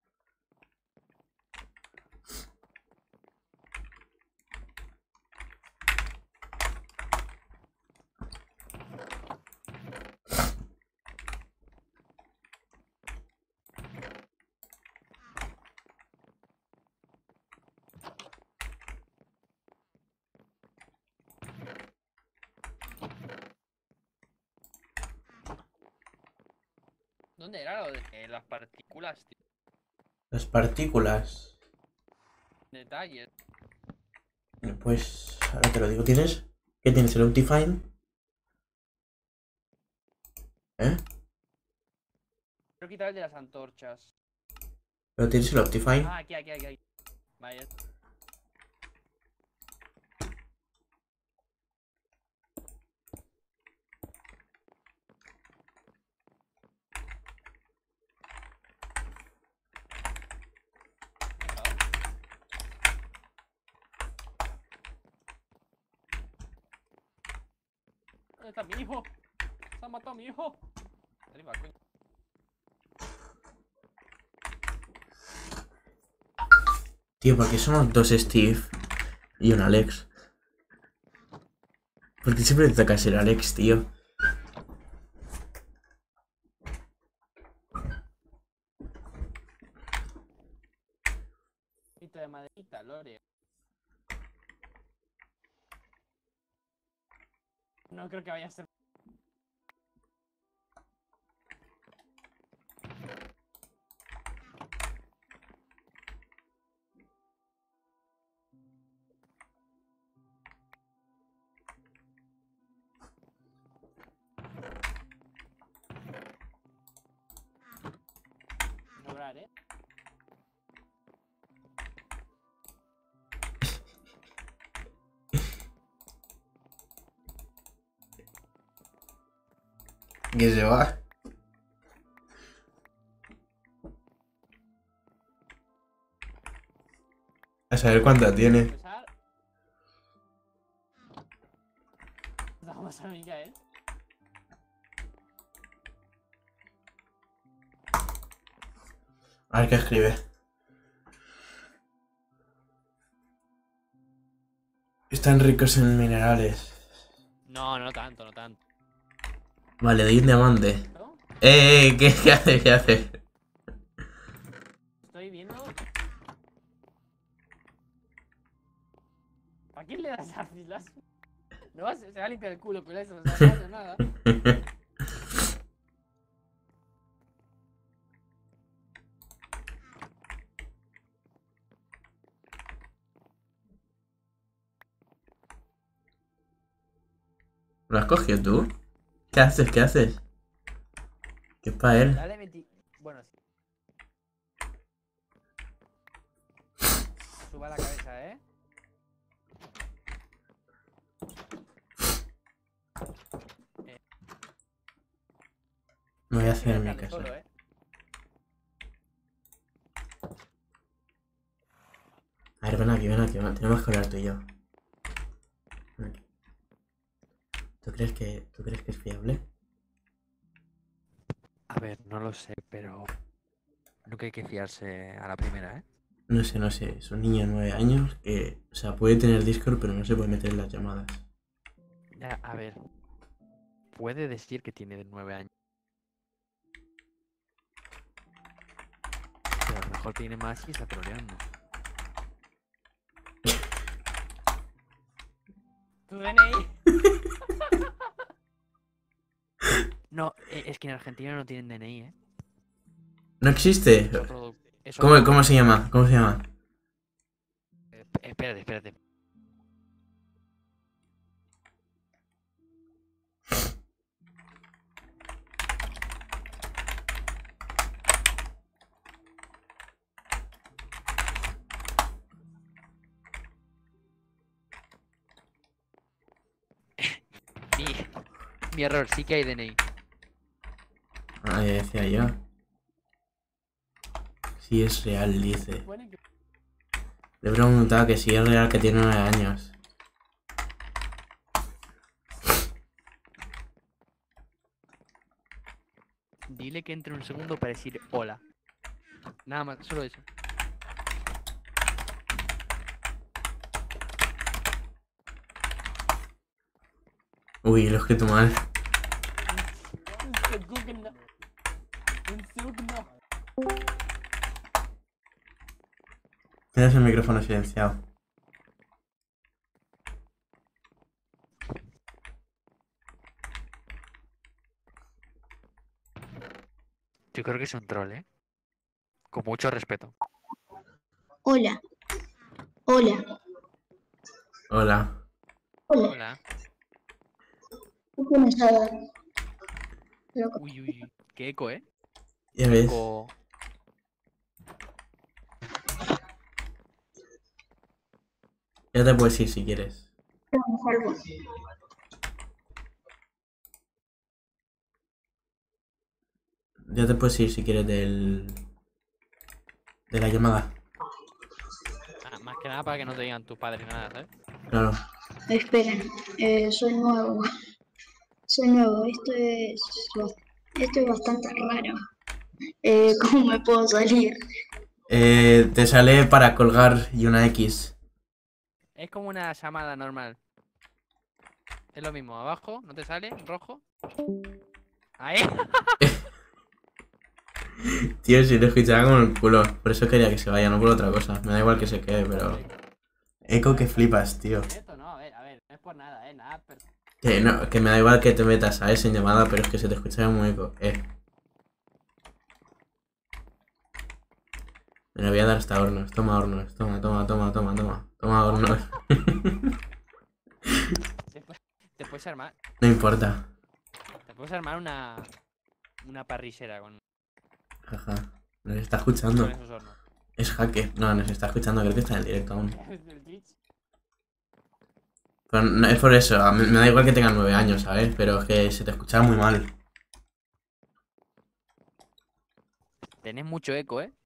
¿Dónde era lo de las partículas, tío? Las partículas. Detalles. Pues ahora te lo digo. ¿Tienes? ¿Qué tienes? ¿El Optifine? ¿Eh? Quiero quitar el de las antorchas. ¿Pero tienes el Optifine? Ah, aquí. Vaya. ¿Dónde está mi hijo? Se ha matado a mi hijo. Arriba, coño. Tío, ¿por qué somos dos Steve y un Alex? Porque siempre te toca ser Alex, tío. Pito de maderita, Lore. No creo que vaya a ser. Lograr, ¿eh? Que se va. A saber cuánta tiene. Empezar. Vamos a Miguel. A ver qué escribe. Están ricos en minerales. No, no tanto, no tanto. Vale, doy un diamante. ¿No? ¿Qué hace? ¿Qué hace? Estoy viendo. ¿A quién le das las? No, se va a limpiar el culo con eso, o sea, no hace nada. ¿Lo has cogido tú? ¿Qué haces? ¿Qué haces? ¿Qué es para él? Dale 20. Bueno, sí. Suba la cabeza, ¿eh? Me voy a hacer en mi Déjale casa. solo, ¿eh? A ver, ven aquí, ven aquí. Tenemos que hablar tú y yo. Ven aquí. ¿Tú crees que es fiable? A ver, no lo sé, pero nunca hay que fiarse a la primera, ¿eh? No sé. Es un niño de 9 años que, o sea, puede tener Discord, pero no se puede meter en las llamadas. Ya, a ver, puede decir que tiene 9 años. Pero a lo mejor tiene más y está troleando. Tu DNI. No, es que en Argentina no tienen DNI, ¿eh? No existe. Otro Eso ¿Cómo se llama? ¿Cómo se llama? Espérate, espérate. Mi, mi error, sí que hay DNI. Ah, ya decía yo. Si es real, dice. Pone que Le he preguntado que si es real que tiene 9 años. Dile que entre un segundo para decir hola. Nada más, solo eso. Uy, lo he escrito mal. un segundo. Un segundo. Tienes el micrófono silenciado. Yo creo que es un troll, ¿eh? Con mucho respeto. Hola, hola, Hola. hola. Hola. ¿Qué tienes a ver? Loco, Uy, uy, uy. Qué eco, ¿eh? Ya ves. Eco. Ya te puedes ir si quieres. vamos algo. Ya te puedes ir si quieres de la llamada. Ah, más que nada para que no te digan tus padres nada, ¿sabes? Claro. Esperen, soy nuevo. Soy nuevo, esto es bastante raro. ¿Cómo me puedo salir? Te sale para colgar y una X. Es como una llamada normal. Es lo mismo, abajo, ¿no te sale? Rojo. Ahí. Tío, si te escuchaba como el culo. Por eso quería que se vaya, no por otra cosa. Me da igual que se quede, pero. Eco que flipas, tío. Esto no, a ver, no es por nada, nada, pero Que no, que me da igual que te metas, ¿sabes? En llamada, pero es que se te escucha muy eco. Me lo voy a dar hasta hornos. Toma hornos. Toma, toma, toma, toma, toma. Toma hornos. Te puedes armar. No importa. Te puedes armar una parrillera con Jaja. Nos está escuchando. esos hornos. Es hacker. No, nos está escuchando. Creo que está en el directo aún. es del Twitch. Pero no, es por eso. A mí me da igual que tengan 9 años, ¿sabes? Pero es que se te escuchaba muy mal. Tenés mucho eco, ¿eh?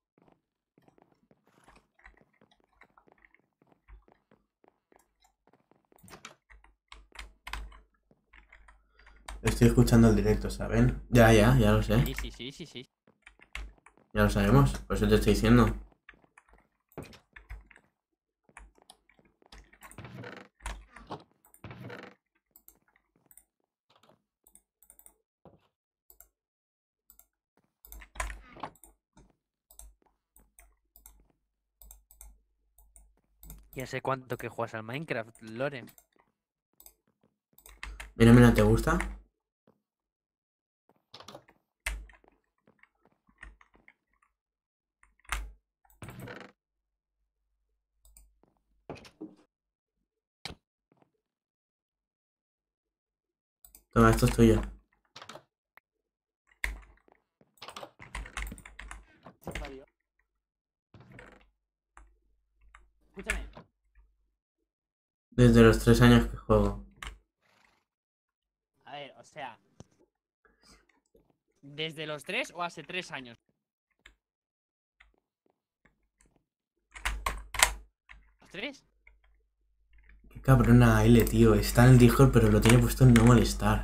Estoy escuchando el directo, ¿saben? Ya lo sé. Sí, sí, sí, sí, sí. Ya lo sabemos. Por eso te estoy diciendo. Ya sé cuánto que juegas al Minecraft, Lore. Mira, mira, ¿te gusta? Toma, esto es tuyo. Se jodió. Escúchame, Desde los 3 años que juego. a ver, o sea, ¿desde los 3 o hace 3 años? ¿Los 3? Qué cabrona L, tío. Está en el Discord, pero lo tiene puesto en no molestar.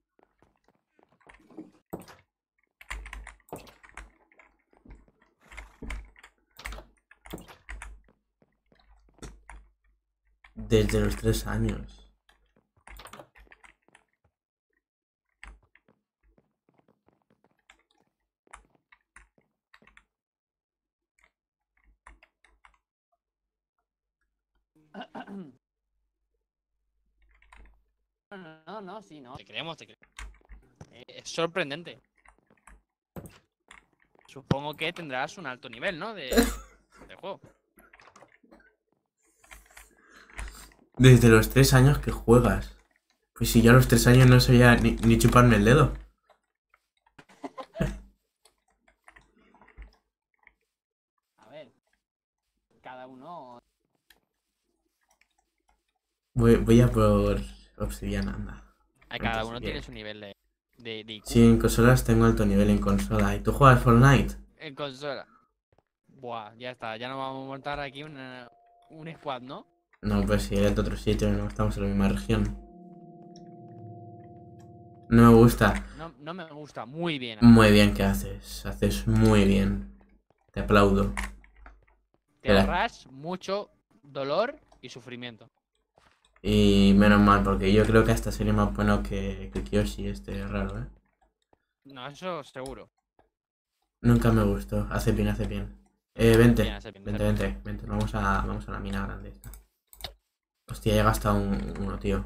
Desde los 3 años. No, sí, no. Te creemos, te creemos. Es sorprendente. Supongo que tendrás un alto nivel, ¿no? De juego. Desde los 3 años que juegas. Pues si yo a los 3 años no sabía ni chuparme el dedo. A ver. Cada uno. Voy a por obsidiana, anda. Cada Antes uno de tiene que- su nivel de IQ. Sí, en consolas tengo alto nivel en consola. ¿Y tú juegas Fortnite? En consola. Buah, ya está. Ya nos vamos a montar aquí un squad, ¿no? No, pues si eres de otro sitio, no estamos en la misma región. No me gusta. No me gusta. Muy bien. Muy bien que haces. Haces muy bien. Te aplaudo. Te Espera. ahorras mucho dolor y sufrimiento. Y menos mal, porque yo creo que hasta sería más bueno que Kiyoshi este raro, ¿eh? No, eso seguro. Nunca me gustó. Hace bien, hace bien. Vente. Bien, hace bien, Vente, hace vente, vente. Vamos a la mina grande esta. Hostia, ya he gastado uno, tío.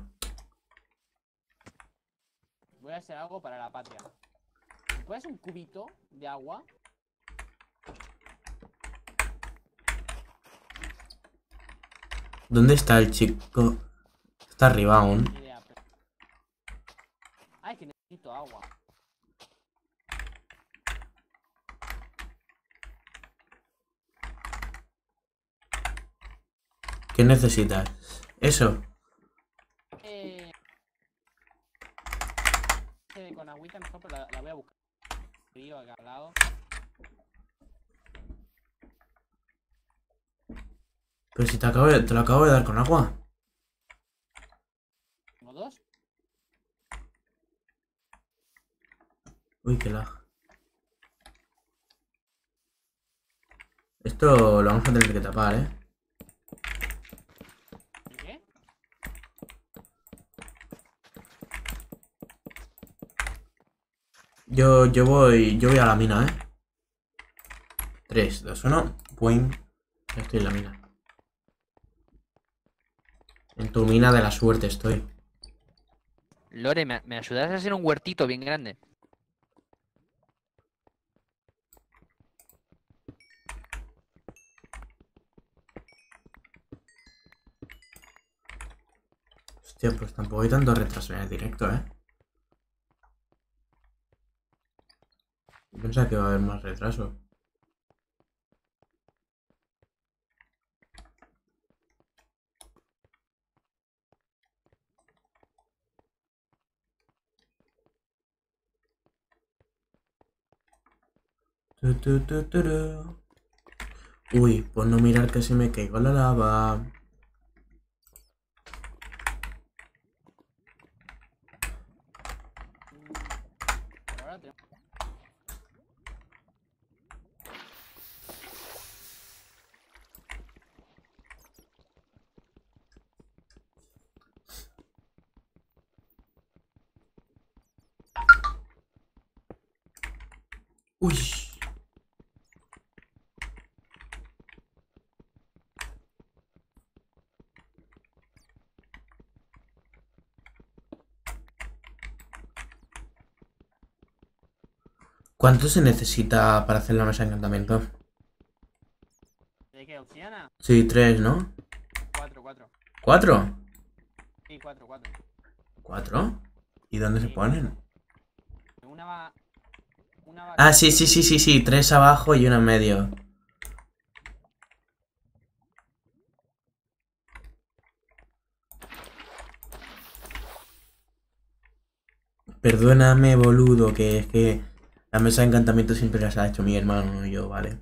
Voy a hacer algo para la patria. ¿Me puedes un cubito de agua? ¿Dónde está el chico? Está arriba aún. Ni idea, pero... Ay, que necesito agua. ¿Qué necesitas? Eso. Con agüita mejor, pero la voy a buscar. Frío acá al lado. Pero si te lo acabo de dar con agua. Tengo 2. Uy, qué lag. Esto lo vamos a tener que tapar, ¿eh? ¿Y qué? Yo voy a la mina, ¿eh? 3, 2, 1. Boing. Ya estoy en la mina. En tu mina de la suerte estoy. Lore, ¿me ayudas a hacer un huertito bien grande? Hostia, pues tampoco hay tanto retraso en el directo, ¿eh? Yo pensaba que iba a haber más retraso. Tu. Uy, por no mirar que se me caigo la lava. Por ahora tenemos... Uy. ¿Cuánto se necesita para hacer la mesa de encantamiento? ¿De qué? ¿Obsidiana? Sí, 3, ¿no? 4. ¿4? Sí, 4. ¿4? ¿Y dónde se Sí. ponen? Una va... Ah, sí. 3 abajo y uno en medio. Perdóname, boludo, que es que la mesa de encantamiento siempre las ha hecho mi hermano y yo, ¿vale?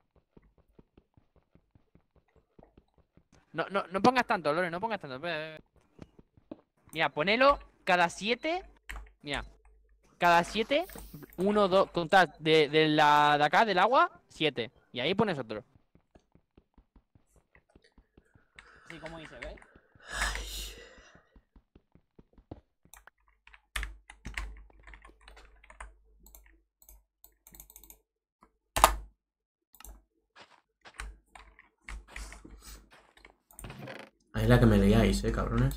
No pongas tanto, Lore, no pongas tanto. Ve. Mira, ponelo cada 7. Mira, cada 7, 1, 2, contad de acá, del agua, 7. Y ahí pones otro. Sí, como dice, ¿ves? Ahí es la que me leíais, cabrones.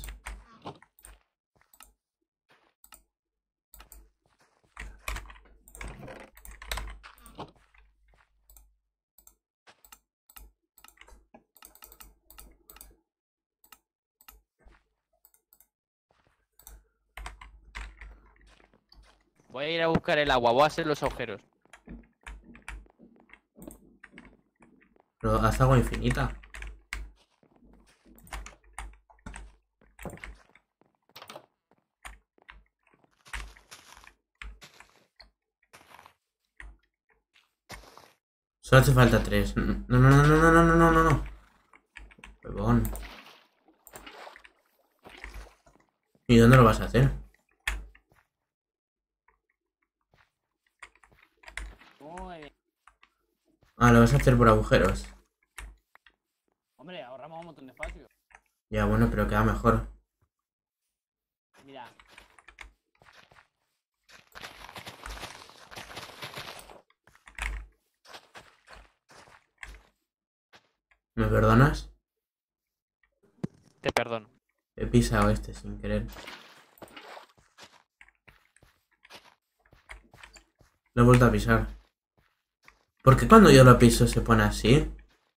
Voy a ir a buscar el agua, voy a hacer los agujeros. Pero haz agua infinita. Solo hace falta 3. No, no, no, no, no, no, no, no, no, no. Huevón. ¿Y dónde lo vas a hacer? Muy bien. Ah, lo vas a hacer por agujeros. Hombre, ahorramos un montón de espacio. Ya, bueno, pero queda mejor. Mira. ¿Me perdonas? Te perdono. He pisado este sin querer. Lo he vuelto a pisar. ¿Por qué cuando yo lo piso se pone así?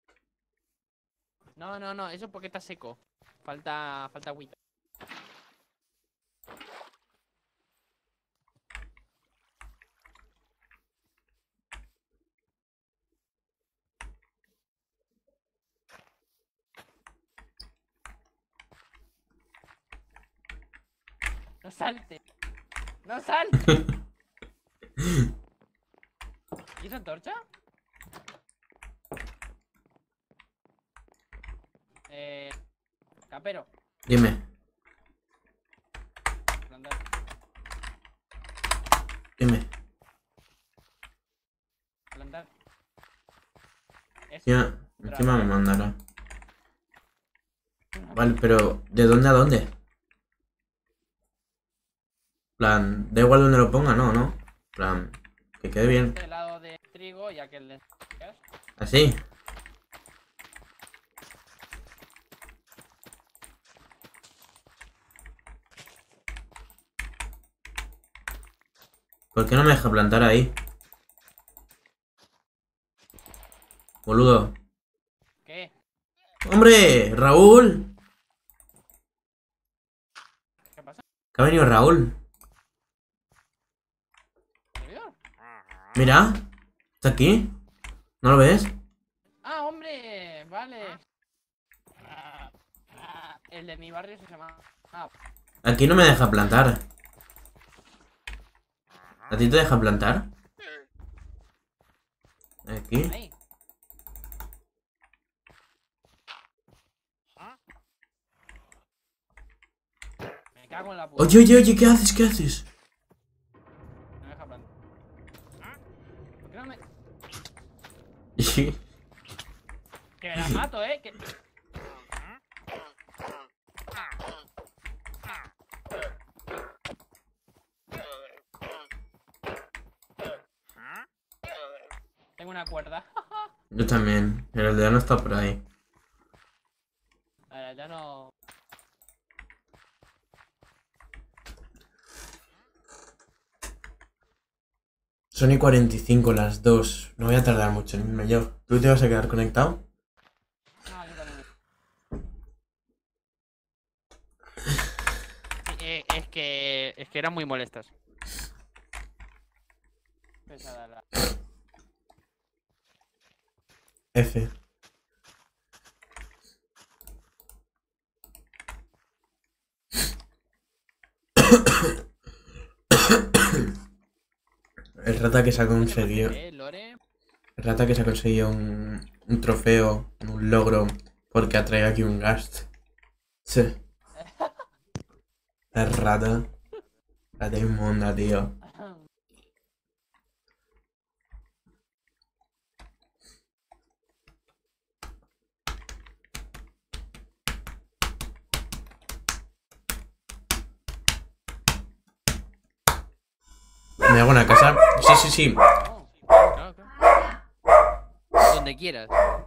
No, no, no, eso es porque está seco. Falta agüita. No salte. No salte. ¿Y esa antorcha? Capero. Dime, Plantar. dime. Plantar. Eso. Encima me mandará. Vale, pero ¿de dónde a dónde? Plan, da igual donde lo ponga, no, ¿no? Plan, que quede bien. Este lado de trigo y aquel de... Así. ¿Por qué no me deja plantar ahí? Boludo. ¿Qué? ¡Hombre! ¡Raúl! ¿Qué pasa? ¿Que ha venido Raúl? ¿Servidor? Mira. ¿Está aquí? ¿No lo ves? ¡Ah, hombre! Vale. El de mi barrio se llama... Ah, Aquí no me deja plantar. ¿A ti te deja plantar? Aquí. ahí. Me cago en la puta. Oye, oye, oye, ¿qué haces? ¿Qué haces? No me deja plantar. ¿Por qué no me...? Que me la mato, que... Tengo una cuerda. Yo también. El aldeano está por ahí. A ver, ya no... Son y 45 las 2. No voy a tardar mucho en irme yo. ¿Tú te vas a quedar conectado? No, yo también. Es que eran muy molestas. Pesada la... F. El rata que se ha conseguido. Lore? El rata que se ha conseguido un trofeo, un logro, porque ha traído aquí un gast. Sí. El rata. Rata inmunda, tío. ¿Me hago una casa? Sí, sí, sí. No, claro, claro. Donde quieras.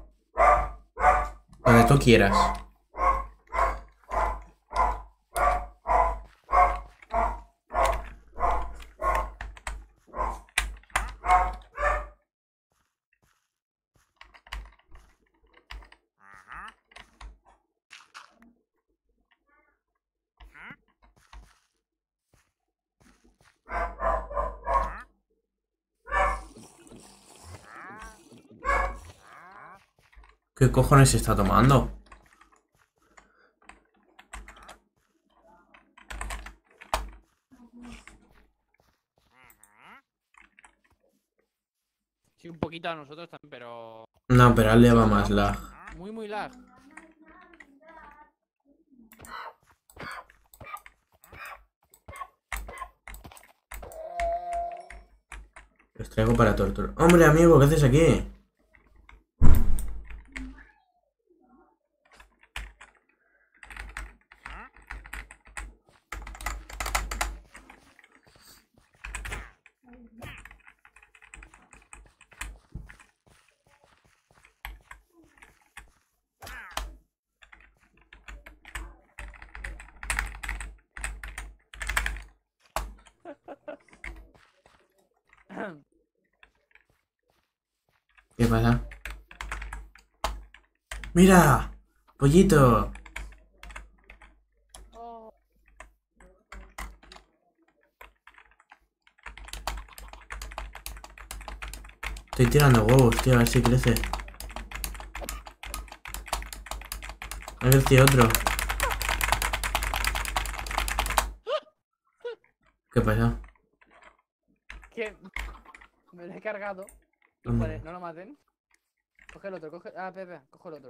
Donde tú quieras. ¿Qué cojones se está tomando? Sí, un poquito a nosotros también, pero... No, pero a él le va más lag. Muy lag. Los traigo para torturar. ¡Hombre, amigo! ¿Qué haces aquí? ¿Qué pasa? ¡Mira! ¡Pollito! Oh, Estoy tirando huevos, tío, a ver si crece. Ha crecido otro. ¿Qué pasa? que me lo he cargado. Y ¿Dónde? joder, no lo maten. Coge el otro, coge. Ah, Pepe, coge el otro.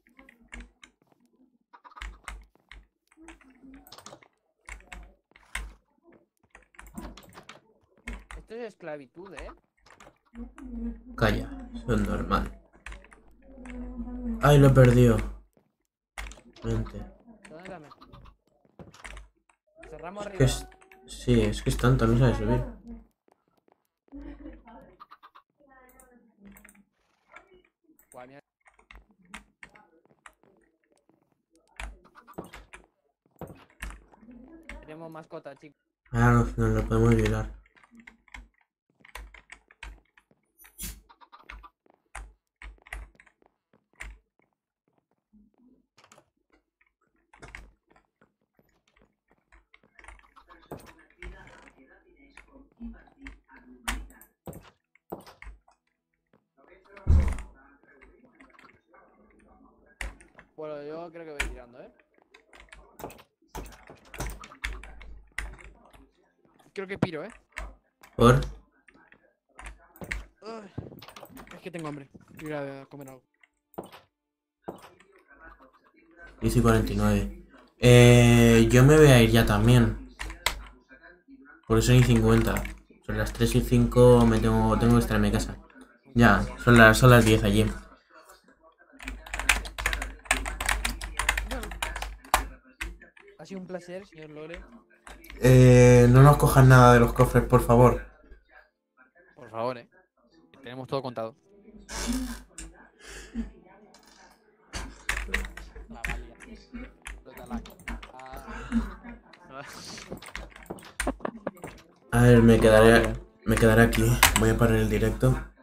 Esto es esclavitud, ¿eh? Calla, eso es normal. Ay, lo he perdido. Vente. ¿Dónde dame? Cerramos Que arriba. es... Sí, es que es tonto, no sabe subir. Guau, mira. Tenemos mascota, chicos. Ah, no, no lo podemos violar. Bueno, yo creo que voy tirando, ¿eh? Creo que piro, ¿eh? ¿Por? Ay, es que tengo hambre. Voy a ir a comer algo. 10 y 49. Yo me voy a ir ya también. Porque son y 50. Son las 3 y 5, tengo que estar en mi casa. Ya, son las 10 allí. Ha sido un placer, señor Lore. No nos cojan nada de los cofres, por favor. Por favor, ¿eh? Tenemos todo contado. La valía. Explótala. A ver, me quedaré aquí. Voy a parar el directo.